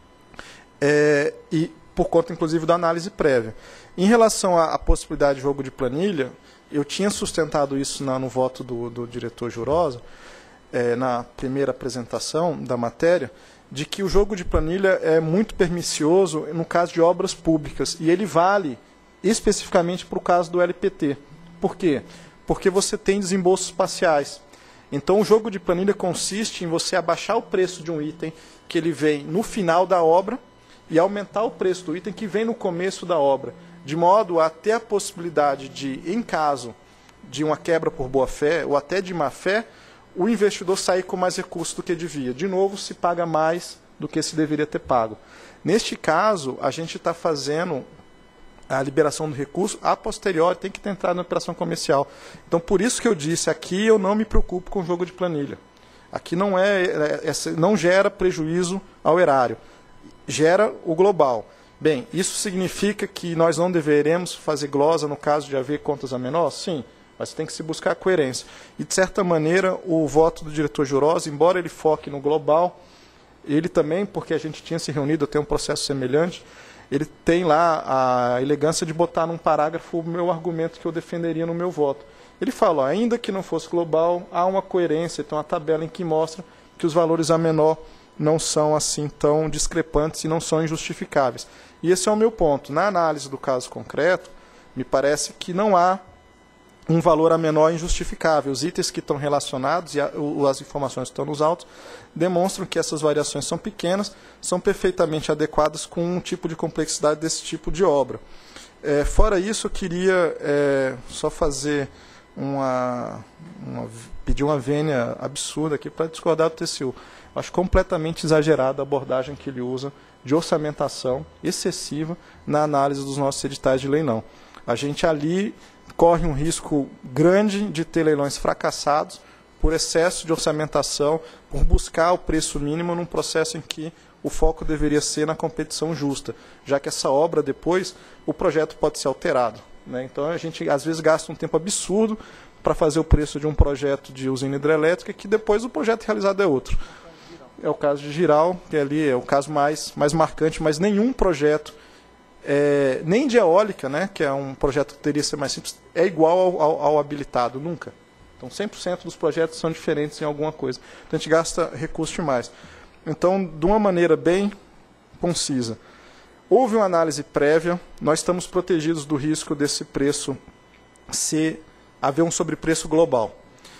E por conta, inclusive, da análise prévia. Em relação à possibilidade de jogo de planilha, eu tinha sustentado isso no voto do diretor Jurosa, na primeira apresentação da matéria, de que o jogo de planilha é muito pernicioso no caso de obras públicas, e ele vale especificamente para o caso do LPT. Por quê? porque você tem desembolsos parciais. Então, o jogo de planilha consiste em você abaixar o preço de um item que ele vem no final da obra e aumentar o preço do item que vem no começo da obra, de modo a ter a possibilidade de, em caso de uma quebra por boa-fé ou até de má-fé, o investidor sair com mais recursos do que devia. De novo, se paga mais do que se deveria ter pago. Neste caso, a gente está fazendo a liberação do recurso a posteriori, tem que ter entrado na operação comercial. Então, por isso que eu disse, aqui eu não me preocupo com o jogo de planilha. Aqui não gera prejuízo ao erário, gera o global. Bem, isso significa que nós não deveremos fazer glosa no caso de haver contas a menor? Sim, mas tem que se buscar a coerência. E, de certa maneira, o voto do diretor Jurosa, embora ele foque no global, ele também, porque a gente tinha se reunido, eu tenho um processo semelhante, ele tem lá a elegância de botar num parágrafo o meu argumento que eu defenderia no meu voto. Ele fala, ó, ainda que não fosse global, há uma coerência, tem uma tabela em que mostra que os valores a menor não são assim tão discrepantes e não são injustificáveis. E esse é o meu ponto. Na análise do caso concreto, me parece que não há um valor a menor injustificável. Os itens que estão relacionados e as informações que estão nos autos demonstram que essas variações são pequenas, são perfeitamente adequadas com um tipo de complexidade desse tipo de obra. Fora isso, eu queria só fazer pedir uma vênia absurda aqui para discordar do TCU. Acho completamente exagerada a abordagem que ele usa de orçamentação excessiva na análise dos nossos editais de leilão. A gente ali corre um risco grande de ter leilões fracassados por excesso de orçamentação, por buscar o preço mínimo num processo em que o foco deveria ser na competição justa, já que essa obra depois, o projeto pode ser alterado, né? Então a gente às vezes gasta um tempo absurdo para fazer o preço de um projeto de usina hidrelétrica que depois o projeto realizado é outro. É o caso de Giral, que ali é o caso mais marcante, mas nenhum projeto, nem de eólica, né, que é um projeto que teria que ser mais simples, é igual ao habilitado, nunca. Então 100% dos projetos são diferentes em alguma coisa. Então a gente gasta recurso demais. Então, de uma maneira bem concisa, houve uma análise prévia, nós estamos protegidos do risco desse preço haver um sobrepreço global.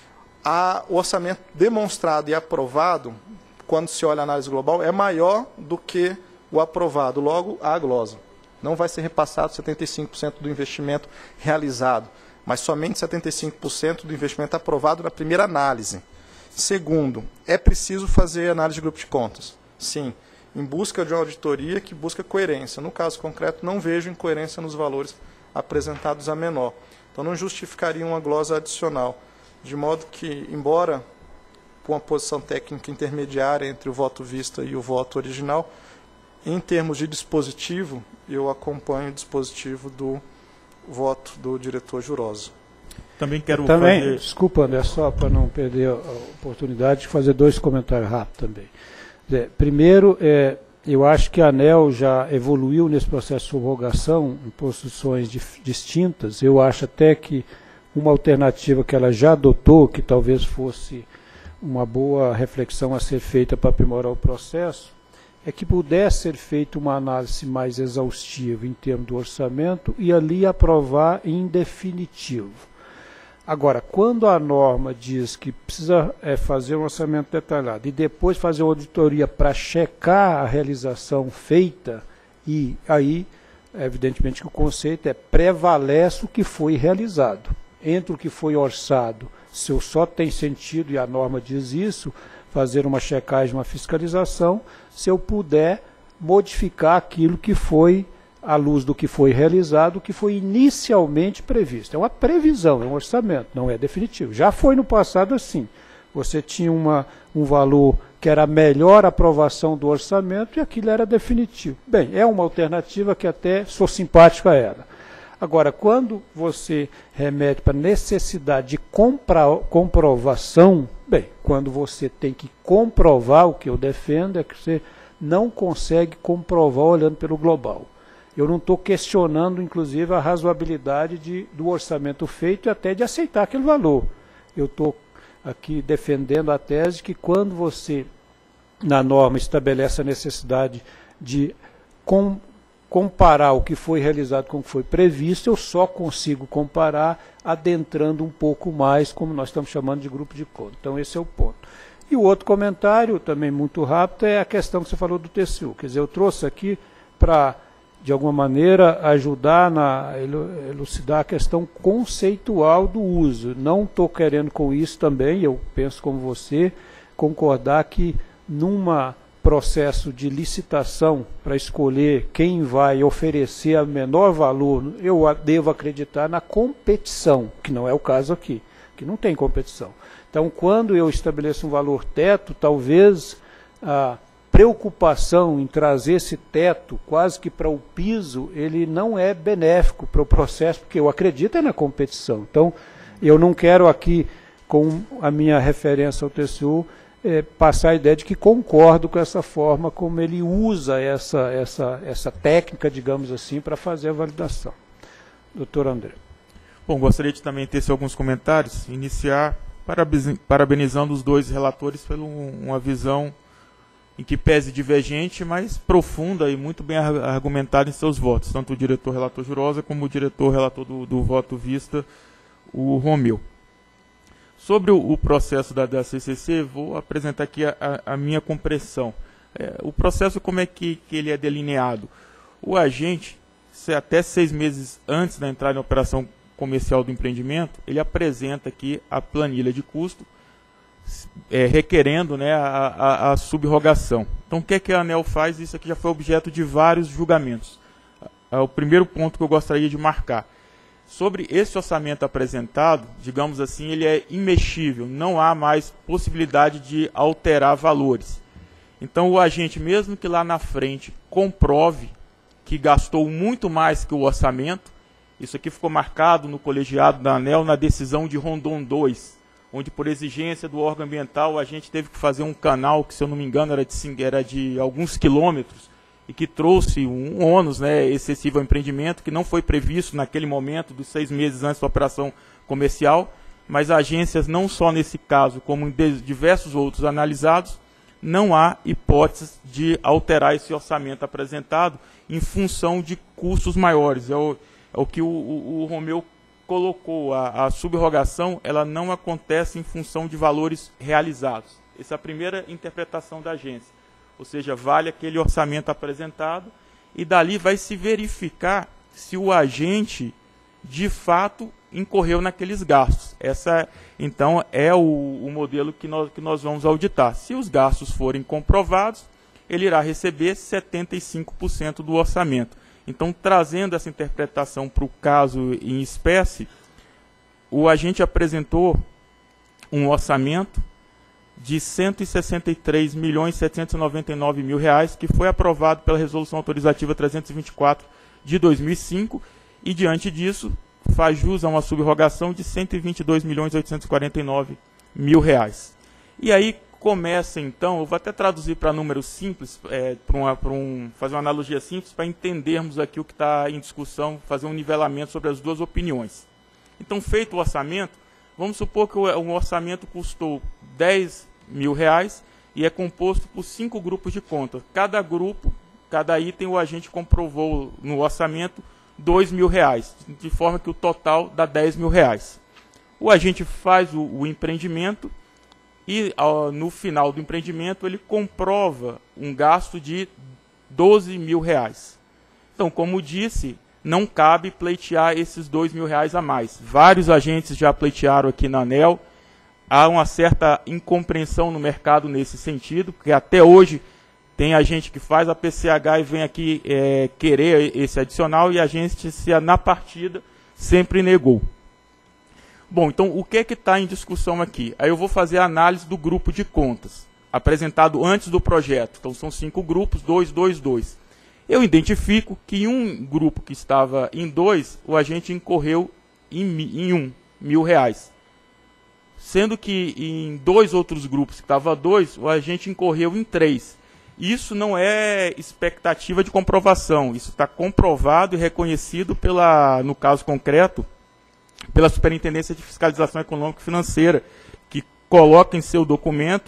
O orçamento demonstrado e aprovado, quando se olha a análise global, é maior do que o aprovado, logo há a glosa. Não vai ser repassado 75% do investimento realizado, mas somente 75% do investimento aprovado na primeira análise. Segundo, é preciso fazer análise de grupo de contas. Sim, em busca de uma auditoria que busca coerência. No caso concreto, não vejo incoerência nos valores apresentados a menor. Então não justificaria uma glosa adicional. De modo que, embora com a posição técnica intermediária entre o voto vista e o voto original, em termos de dispositivo, eu acompanho o dispositivo do voto do diretor Jurosa. Também quero fazer... Desculpa, André, só para não perder a oportunidade de fazer dois comentários rápidos também. Primeiro, eu acho que a ANEEL já evoluiu nesse processo de subrogação em posições distintas. Eu acho até que uma alternativa que ela já adotou, que talvez fosse uma boa reflexão a ser feita para aprimorar o processo, é que pudesse ser feita uma análise mais exaustiva em termos do orçamento e ali aprovar em definitivo. Agora, quando a norma diz que precisa fazer um orçamento detalhado e depois fazer uma auditoria para checar a realização feita, e aí, evidentemente, que o conceito prevalece o que foi realizado. Entre o que foi orçado, se eu só tem sentido, e a norma diz isso, fazer uma checagem, uma fiscalização, se eu puder modificar aquilo que foi, à luz do que foi realizado, o que foi inicialmente previsto. É uma previsão, é um orçamento, não é definitivo. Já foi no passado assim. Você tinha um valor que era a melhor aprovação do orçamento e aquilo era definitivo. Bem, é uma alternativa que até sou simpático a ela. Agora, quando você remete para necessidade de comprovação, bem, quando você tem que comprovar o que eu defendo, é que você não consegue comprovar olhando pelo global. Eu não estou questionando, inclusive, a razoabilidade do orçamento feito e até de aceitar aquele valor. Eu estou aqui defendendo a tese que quando você, na norma, estabelece a necessidade de comparar o que foi realizado com o que foi previsto, eu só consigo comparar adentrando um pouco mais, como nós estamos chamando de grupo de conta. Então esse é o ponto. E o outro comentário, também muito rápido, é a questão que você falou do TCU. Quer dizer, eu trouxe aqui para, de alguma maneira, ajudar a elucidar a questão conceitual do uso. Não estou querendo com isso também, eu penso como você, concordar que numa processo de licitação para escolher quem vai oferecer a menor valor, eu devo acreditar na competição, que não é o caso aqui, que não tem competição. Então, quando eu estabeleço um valor teto, talvez a preocupação em trazer esse teto quase que para o piso, ele não é benéfico para o processo, porque eu acredito na competição. Então, eu não quero aqui, com a minha referência ao TCU, passar a ideia de que concordo com essa forma como ele usa essa técnica, digamos assim, para fazer a validação. Doutor André. Bom, gostaria de também ter alguns comentários, iniciar parabenizando os dois relatores por uma visão em que pese divergente, mas profunda e muito bem argumentada em seus votos, tanto o diretor relator Jurosa como o diretor relator do voto vista, o Romeu. Sobre o processo da CCC, vou apresentar aqui a minha compreensão. O processo, como é que ele é delineado? O agente, até 6 meses antes da entrada em operação comercial do empreendimento, ele apresenta aqui a planilha de custo, requerendo, né, a subrogação. Então, o que é que a ANEEL faz? Isso aqui já foi objeto de vários julgamentos. O primeiro ponto que eu gostaria de marcar. Sobre esse orçamento apresentado, digamos assim, ele é imexível, não há mais possibilidade de alterar valores. Então, o agente, mesmo que lá na frente comprove que gastou muito mais que o orçamento, isso aqui ficou marcado no colegiado da ANEEL na decisão de Rondon 2, onde por exigência do órgão ambiental a gente teve que fazer um canal que, se eu não me engano, era de alguns quilômetros e que trouxe um ônus, né, excessivo ao empreendimento, que não foi previsto naquele momento dos 6 meses antes da operação comercial, mas agências, não só nesse caso, como em diversos outros analisados, não há hipótese de alterar esse orçamento apresentado em função de custos maiores. É o que o Romeu colocou. A subrogação, ela não acontece em função de valores realizados. Essa é a primeira interpretação da agência. Ou seja, vale aquele orçamento apresentado e dali vai se verificar se o agente, de fato, incorreu naqueles gastos. Essa, então, é o modelo que nós vamos auditar. Se os gastos forem comprovados, ele irá receber 75% do orçamento. Então, trazendo essa interpretação para o caso em espécie, o agente apresentou um orçamento de R$ 163.799.000, que foi aprovado pela Resolução Autorizativa 324 de 2005, e diante disso faz jus a uma subrogação de R$ 122.849.000. E aí começa, então, eu vou até traduzir para números simples, fazer uma analogia simples, para entendermos aqui o que está em discussão, fazer um nivelamento sobre as duas opiniões. Então, feito o orçamento, vamos supor que um orçamento custou R$ 10.000 e é composto por 5 grupos de contas. Cada grupo, cada item, o agente comprovou no orçamento R$ 2.000, de forma que o total dá R$ 10.000. O agente faz o empreendimento e, no final do empreendimento, ele comprova um gasto de R$ 12.000. Então, como disse, não cabe pleitear esses R$ 2.000 a mais. Vários agentes já pleitearam aqui na ANEEL. Há uma certa incompreensão no mercado nesse sentido, porque até hoje tem agente que faz a PCH e vem aqui querer esse adicional, e a agência, na partida, sempre negou. Bom, então o que está em discussão aqui? Aí eu vou fazer a análise do grupo de contas, apresentado antes do projeto. Então são 5 grupos, 2, 2, 2. Eu identifico que em um grupo que estava em 2, o agente incorreu em R$ 1.000. Sendo que em 2 outros grupos que estava 2, o agente incorreu em 3. Isso não é expectativa de comprovação, isso está comprovado e reconhecido no caso concreto, pela Superintendência de Fiscalização Econômica e Financeira, que coloca em seu documento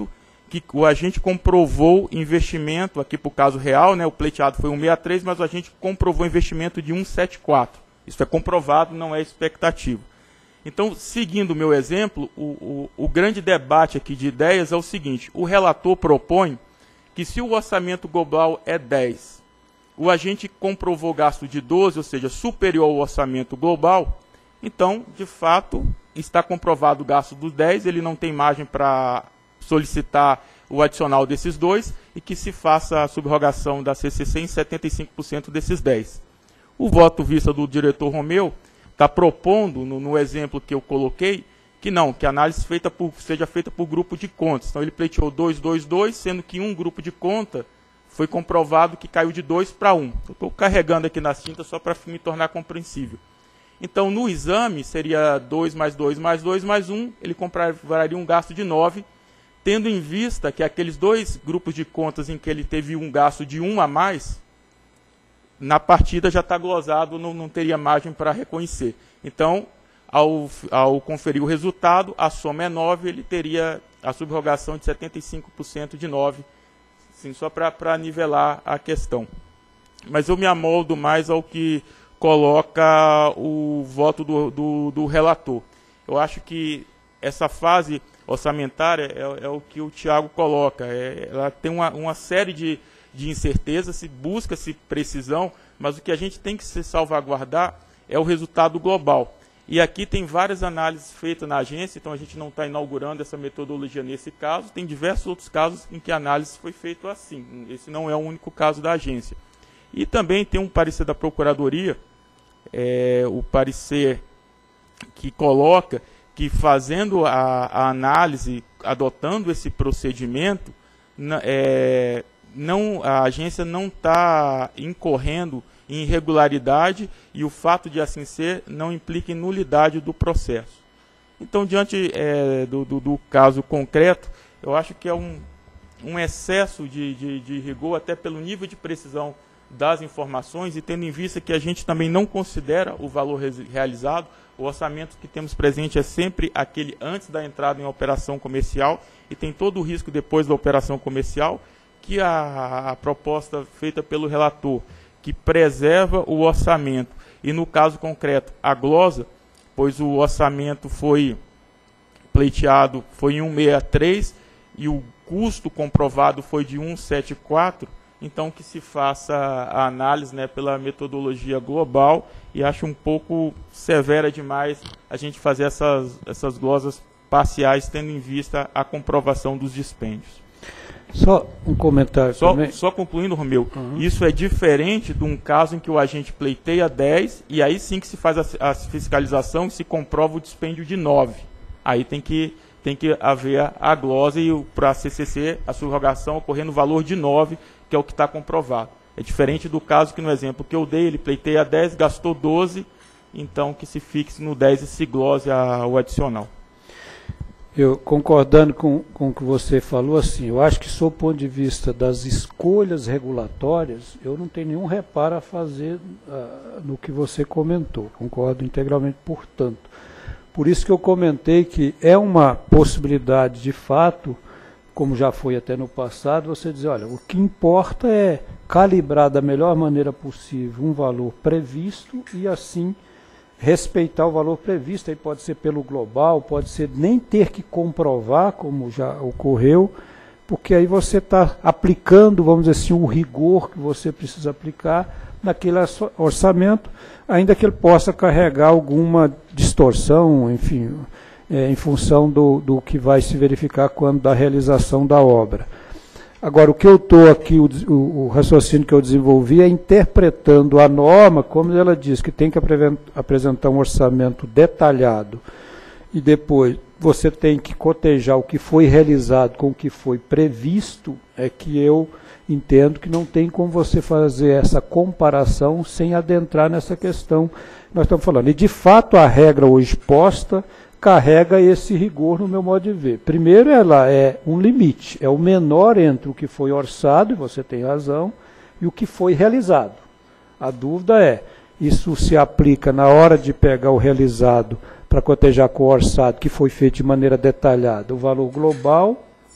que o agente comprovou investimento, aqui para o caso real, né, o pleiteado foi 163, mas o agente comprovou investimento de 174. Isso é comprovado, não é expectativa. Então, seguindo o meu exemplo, o grande debate aqui de ideias é o seguinte: o relator propõe que se o orçamento global é 10, o agente comprovou gasto de 12, ou seja, superior ao orçamento global, então, de fato, está comprovado o gasto dos 10, ele não tem margem para solicitar o adicional desses 2 e que se faça a subrogação da CCC em 75% desses 10. O voto vista do diretor Romeu está propondo, no exemplo que eu coloquei, que não, que a análise seja feita por grupo de contas. Então ele pleiteou 2, 2, 2, sendo que um grupo de conta foi comprovado que caiu de 2 para 1. Eu estou carregando aqui na cinta só para me tornar compreensível. Então, no exame, seria 2 mais 2 mais 2 mais 1, ele comprovaria um gasto de 9, tendo em vista que aqueles 2 grupos de contas em que ele teve um gasto de 1 a mais, na partida já está glosado, não teria margem para reconhecer. Então, ao conferir o resultado, a soma é 9, ele teria a subrogação de 75% de 9, assim, só para nivelar a questão. Mas eu me amoldo mais ao que coloca o voto do relator. Eu acho que essa fase orçamentária é o que o Tiago coloca. Ela tem uma série de incertezas, se busca-se precisão, mas o que a gente tem que se salvaguardar é o resultado global. E aqui tem várias análises feitas na agência, então a gente não está inaugurando essa metodologia nesse caso, tem diversos outros casos em que a análise foi feita assim. Esse não é o único caso da agência. E também tem um parecer da Procuradoria, o parecer que coloca que fazendo a análise, adotando esse procedimento, a agência não está incorrendo em irregularidade e o fato de assim ser não implica em nulidade do processo. Então, diante do caso concreto, eu acho que é um excesso de rigor, até pelo nível de precisão das informações, e tendo em vista que a gente também não considera o valor realizado, o orçamento que temos presente é sempre aquele antes da entrada em operação comercial, e tem todo o risco depois da operação comercial, que a proposta feita pelo relator, que preserva o orçamento, e no caso concreto a glosa, pois o orçamento foi pleiteado, foi em 163, e o custo comprovado foi de 174, então que se faça a análise, né, pela metodologia global, e acho um pouco severa demais a gente fazer essas glosas parciais, tendo em vista a comprovação dos dispêndios. Só um comentário também. Só concluindo, Romeu, isso é diferente de um caso em que o agente pleiteia 10, e aí sim que se faz a fiscalização e se comprova o dispêndio de 9. Aí tem que haver a glosa e para a CCC a subrogação ocorrer no valor de 9, que é o que está comprovado. É diferente do caso que no exemplo que eu dei, ele pleiteia 10, gastou 12, então que se fixe no 10 e se glose o adicional. Eu concordando com o que você falou, assim, eu acho que sob o ponto de vista das escolhas regulatórias, eu não tenho nenhum reparo a fazer no que você comentou, concordo integralmente, portanto. Por isso que eu comentei que é uma possibilidade de fato, como já foi até no passado, você dizer, olha, o que importa é calibrar da melhor maneira possível um valor previsto e assim respeitar o valor previsto. Aí pode ser pelo global, pode ser nem ter que comprovar, como já ocorreu, porque aí você está aplicando, vamos dizer assim, o rigor que você precisa aplicar naquele orçamento, ainda que ele possa carregar alguma distorção, enfim, em função do que vai se verificar quando da realização da obra. Agora, o que eu estou aqui, o raciocínio que eu desenvolvi é interpretando a norma, como ela diz, que tem que apresentar um orçamento detalhado e depois você tem que cotejar o que foi realizado com o que foi previsto, é que eu entendo que não tem como você fazer essa comparação sem adentrar nessa questão que nós estamos falando. E, de fato, a regra hoje posta carrega esse rigor no meu modo de ver. Primeiro, ela é um limite, é o menor entre o que foi orçado, e você tem razão, e o que foi realizado. A dúvida é, isso se aplica na hora de pegar o realizado para cotejar com o orçado, que foi feito de maneira detalhada, o valor global,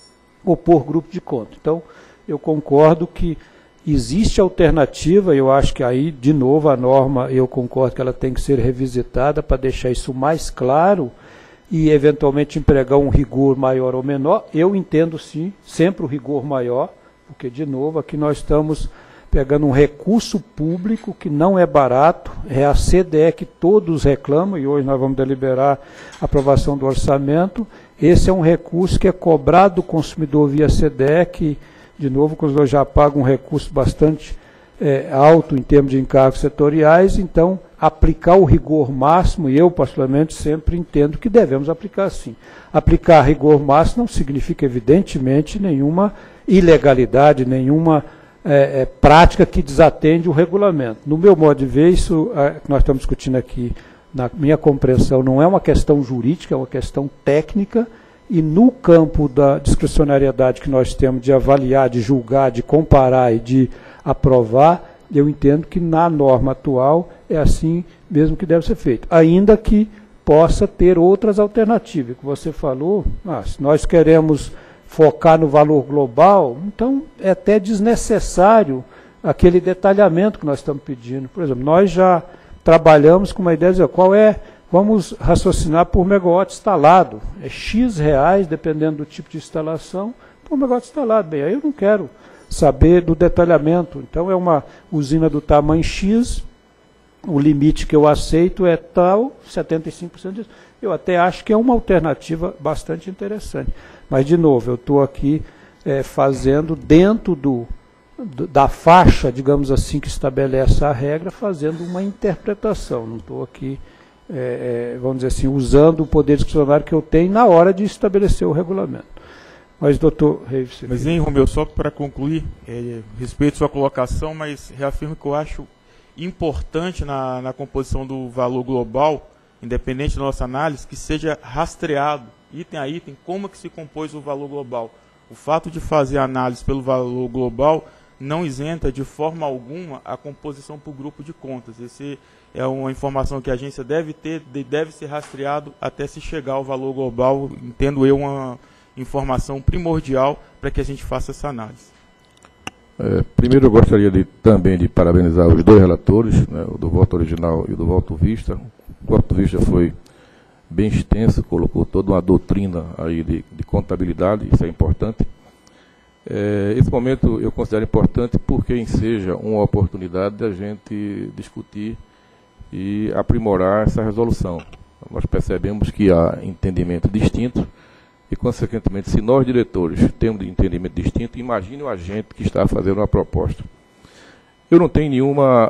ou por grupo de conta. Então, eu concordo que existe alternativa, eu acho que aí, de novo, a norma, eu concordo que ela tem que ser revisitada para deixar isso mais claro e, eventualmente, empregar um rigor maior ou menor. Eu entendo, sim, sempre o rigor maior, porque, de novo, aqui nós estamos pegando um recurso público que não é barato, é a CDE que todos reclamam, e hoje nós vamos deliberar a aprovação do orçamento. Esse é um recurso que é cobrado do consumidor via CDE, que, de novo, o consumidor já paga um recurso bastante alto em termos de encargos setoriais, então aplicar o rigor máximo, e eu particularmente sempre entendo que devemos aplicar sim. Aplicar rigor máximo não significa, evidentemente, nenhuma ilegalidade, nenhuma prática que desatende o regulamento. No meu modo de ver, isso que nós estamos discutindo aqui, na minha compreensão, não é uma questão jurídica, é uma questão técnica, e no campo da discricionariedade que nós temos de avaliar, de julgar, de comparar e de aprovar, eu entendo que na norma atual é assim mesmo que deve ser feito. Ainda que possa ter outras alternativas. Que você falou, se nós queremos focar no valor global, então é até desnecessário aquele detalhamento que nós estamos pedindo. Por exemplo, nós já trabalhamos com uma ideia de vamos raciocinar por megawatt instalado. É X reais, dependendo do tipo de instalação, por megawatt instalado. Bem, aí eu não quero saber do detalhamento. Então, é uma usina do tamanho X, o limite que eu aceito é tal, 75% disso. Eu até acho que é uma alternativa bastante interessante. Mas, de novo, eu estou aqui fazendo dentro da faixa, digamos assim, que estabelece a regra, fazendo uma interpretação. Não estou aqui, vamos dizer assim, usando o poder discricionário que eu tenho na hora de estabelecer o regulamento. Mas, doutor Reis... Mas, hein, Romeu, só para concluir, respeito à sua colocação, mas reafirmo que eu acho importante na composição do valor global, independente da nossa análise, que seja rastreado, item a item, como que se compôs o valor global. O fato de fazer a análise pelo valor global não isenta de forma alguma a composição por grupo de contas. Essa é uma informação que a agência deve ter, deve ser rastreado até se chegar ao valor global, entendo eu, uma informação primordial para que a gente faça essa análise. Primeiro eu gostaria também de parabenizar os dois relatores, né, o do voto original e o do voto vista. O voto vista foi bem extenso, colocou toda uma doutrina aí de contabilidade, isso é importante. Esse momento eu considero importante porque enseja uma oportunidade de a gente discutir e aprimorar essa resolução. Nós percebemos que há entendimento distinto e, consequentemente, se nós, diretores, temos entendimento distinto, imagine o agente que está fazendo uma proposta. Eu não tenho nenhuma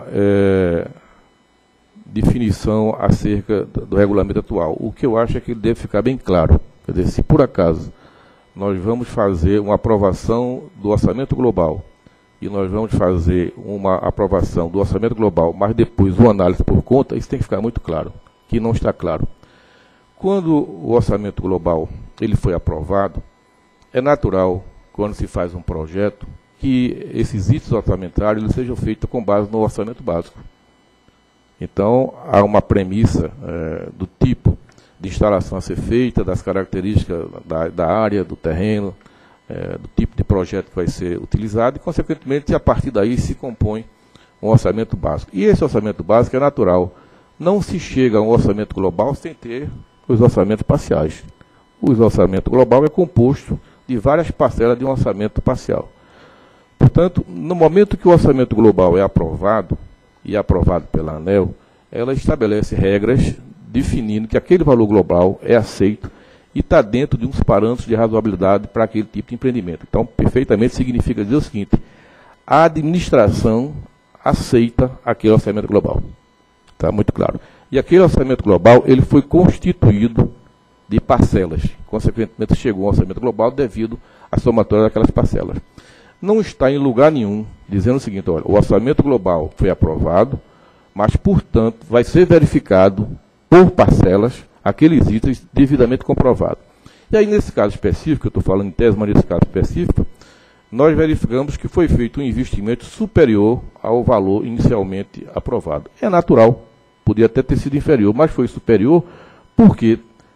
definição acerca do regulamento atual. O que eu acho é que ele deve ficar bem claro. Quer dizer, se por acaso nós vamos fazer uma aprovação do orçamento global e nós vamos fazer uma aprovação do orçamento global, mas depois uma análise por conta, isso tem que ficar muito claro, que não está claro. Quando o orçamento global ele foi aprovado, é natural, quando se faz um projeto, que esses itens orçamentários eles sejam feitos com base no orçamento básico. Então, há uma premissa do tipo de instalação a ser feita, das características da área, do terreno, do tipo de projeto que vai ser utilizado, e, consequentemente, a partir daí se compõe um orçamento básico. E esse orçamento básico é natural. Não se chega a um orçamento global sem ter os orçamentos parciais. O orçamento global é composto de várias parcelas de um orçamento parcial. Portanto, no momento que o orçamento global é aprovado, e é aprovado pela ANEEL, ela estabelece regras definindo que aquele valor global é aceito e está dentro de uns parâmetros de razoabilidade para aquele tipo de empreendimento. Então, perfeitamente significa dizer o seguinte: a administração aceita aquele orçamento global. Está muito claro. E aquele orçamento global ele foi constituído de parcelas. Consequentemente, chegou um orçamento global devido à somatória daquelas parcelas. Não está em lugar nenhum dizendo o seguinte: olha, o orçamento global foi aprovado, mas, portanto, vai ser verificado por parcelas aqueles itens devidamente comprovados. E aí, nesse caso específico, eu estou falando em tese, mas nesse caso específico, nós verificamos que foi feito um investimento superior ao valor inicialmente aprovado. É natural, podia até ter sido inferior, mas foi superior porque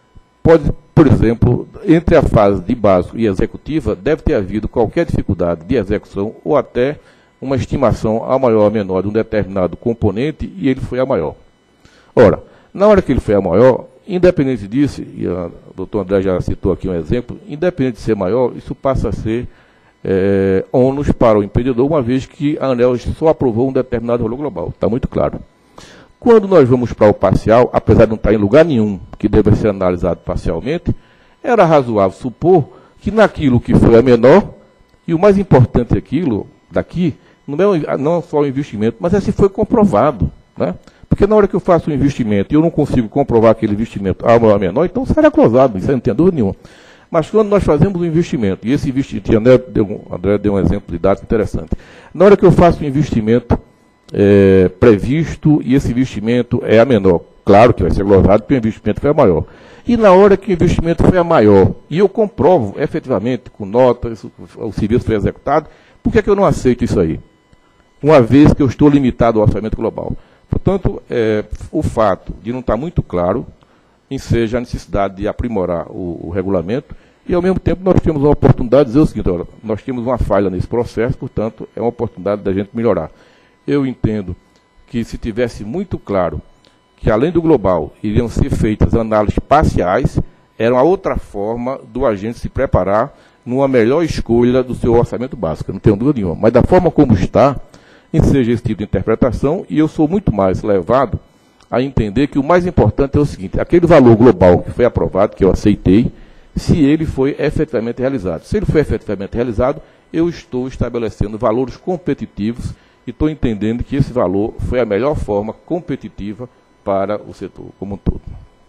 pode, por exemplo, entre a fase de básico e executiva, deve ter havido qualquer dificuldade de execução ou até uma estimação a maior ou a menor de um determinado componente e ele foi a maior. Ora, na hora que ele foi a maior, independente disso, e o doutor André já citou aqui um exemplo, independente de ser maior, isso passa a ser ônus para o empreendedor, uma vez que a ANEEL só aprovou um determinado valor global. Está muito claro. Quando nós vamos para o parcial, apesar de não estar em lugar nenhum que deve ser analisado parcialmente, era razoável supor que naquilo que foi a menor, e o mais importante daqui, não é só o investimento, mas é se foi comprovado, né? Porque na hora que eu faço um investimento e eu não consigo comprovar aquele investimento a maior ou a menor, então será closado, isso não tem dúvida nenhuma. Mas quando nós fazemos um investimento, e esse investimento, André deu um exemplo de dados interessante, na hora que eu faço um investimento previsto e esse investimento é a menor, claro que vai ser glosado porque o investimento foi a maior. E na hora que o investimento foi a maior, e eu comprovo efetivamente com notas, o serviço foi executado, por que eu não aceito isso aí? Uma vez que eu estou limitado ao orçamento global. Portanto, o fato de não estar muito claro enseja a necessidade de aprimorar o regulamento e, ao mesmo tempo, nós temos a oportunidade de dizer o seguinte: olha, nós temos uma falha nesse processo, portanto, é uma oportunidade da gente melhorar. Eu entendo que, se tivesse muito claro que, além do global, iriam ser feitas análises parciais, era uma outra forma do agente se preparar numa melhor escolha do seu orçamento básico, não tenho dúvida nenhuma. Mas da forma como está, enseja esse tipo de interpretação, e eu sou muito mais levado a entender que o mais importante é o seguinte: aquele valor global que foi aprovado, que eu aceitei, se ele foi efetivamente realizado. Se ele foi efetivamente realizado, eu estou estabelecendo valores competitivos e estou entendendo que esse valor foi a melhor forma competitiva para o setor como um todo.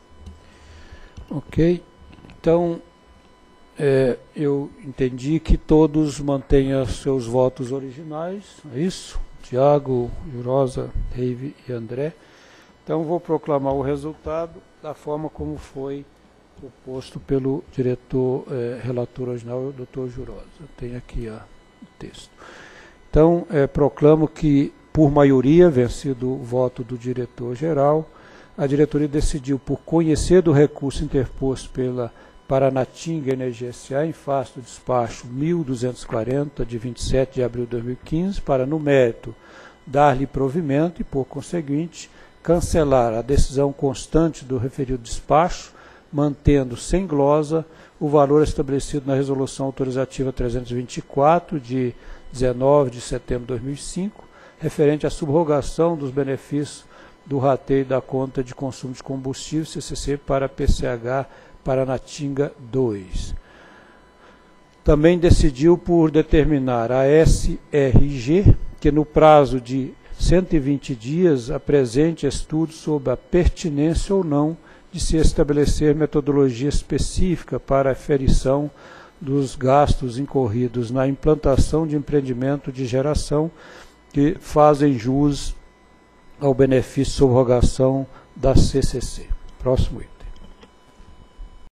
Ok. Então, eu entendi que todos mantenham seus votos originais, é isso? Tiago, Jurosa, Reive e André. Então, vou proclamar o resultado da forma como foi proposto pelo diretor relator original, o doutor Jurosa. Tem aqui o texto. Então, proclamo que, por maioria, vencido o voto do diretor-geral, a diretoria decidiu, por conhecer do recurso interposto pela Paranatinga Energia S.A. em face do despacho 1240, de 27 de abril de 2015, para, no mérito, dar-lhe provimento e, por conseguinte, cancelar a decisão constante do referido despacho, mantendo sem glosa o valor estabelecido na Resolução Autorizativa 324, de 19 de setembro de 2005, referente à subrogação dos benefícios do rateio da conta de consumo de combustível, CCC, para PCH Paranatinga 2. Também decidiu por determinar a SRG que, no prazo de 120 dias, apresente estudo sobre a pertinência ou não de se estabelecer metodologia específica para a aferição dos gastos incorridos na implantação de empreendimento de geração que fazem jus ao benefício de subrogação da CCC. Próximo item.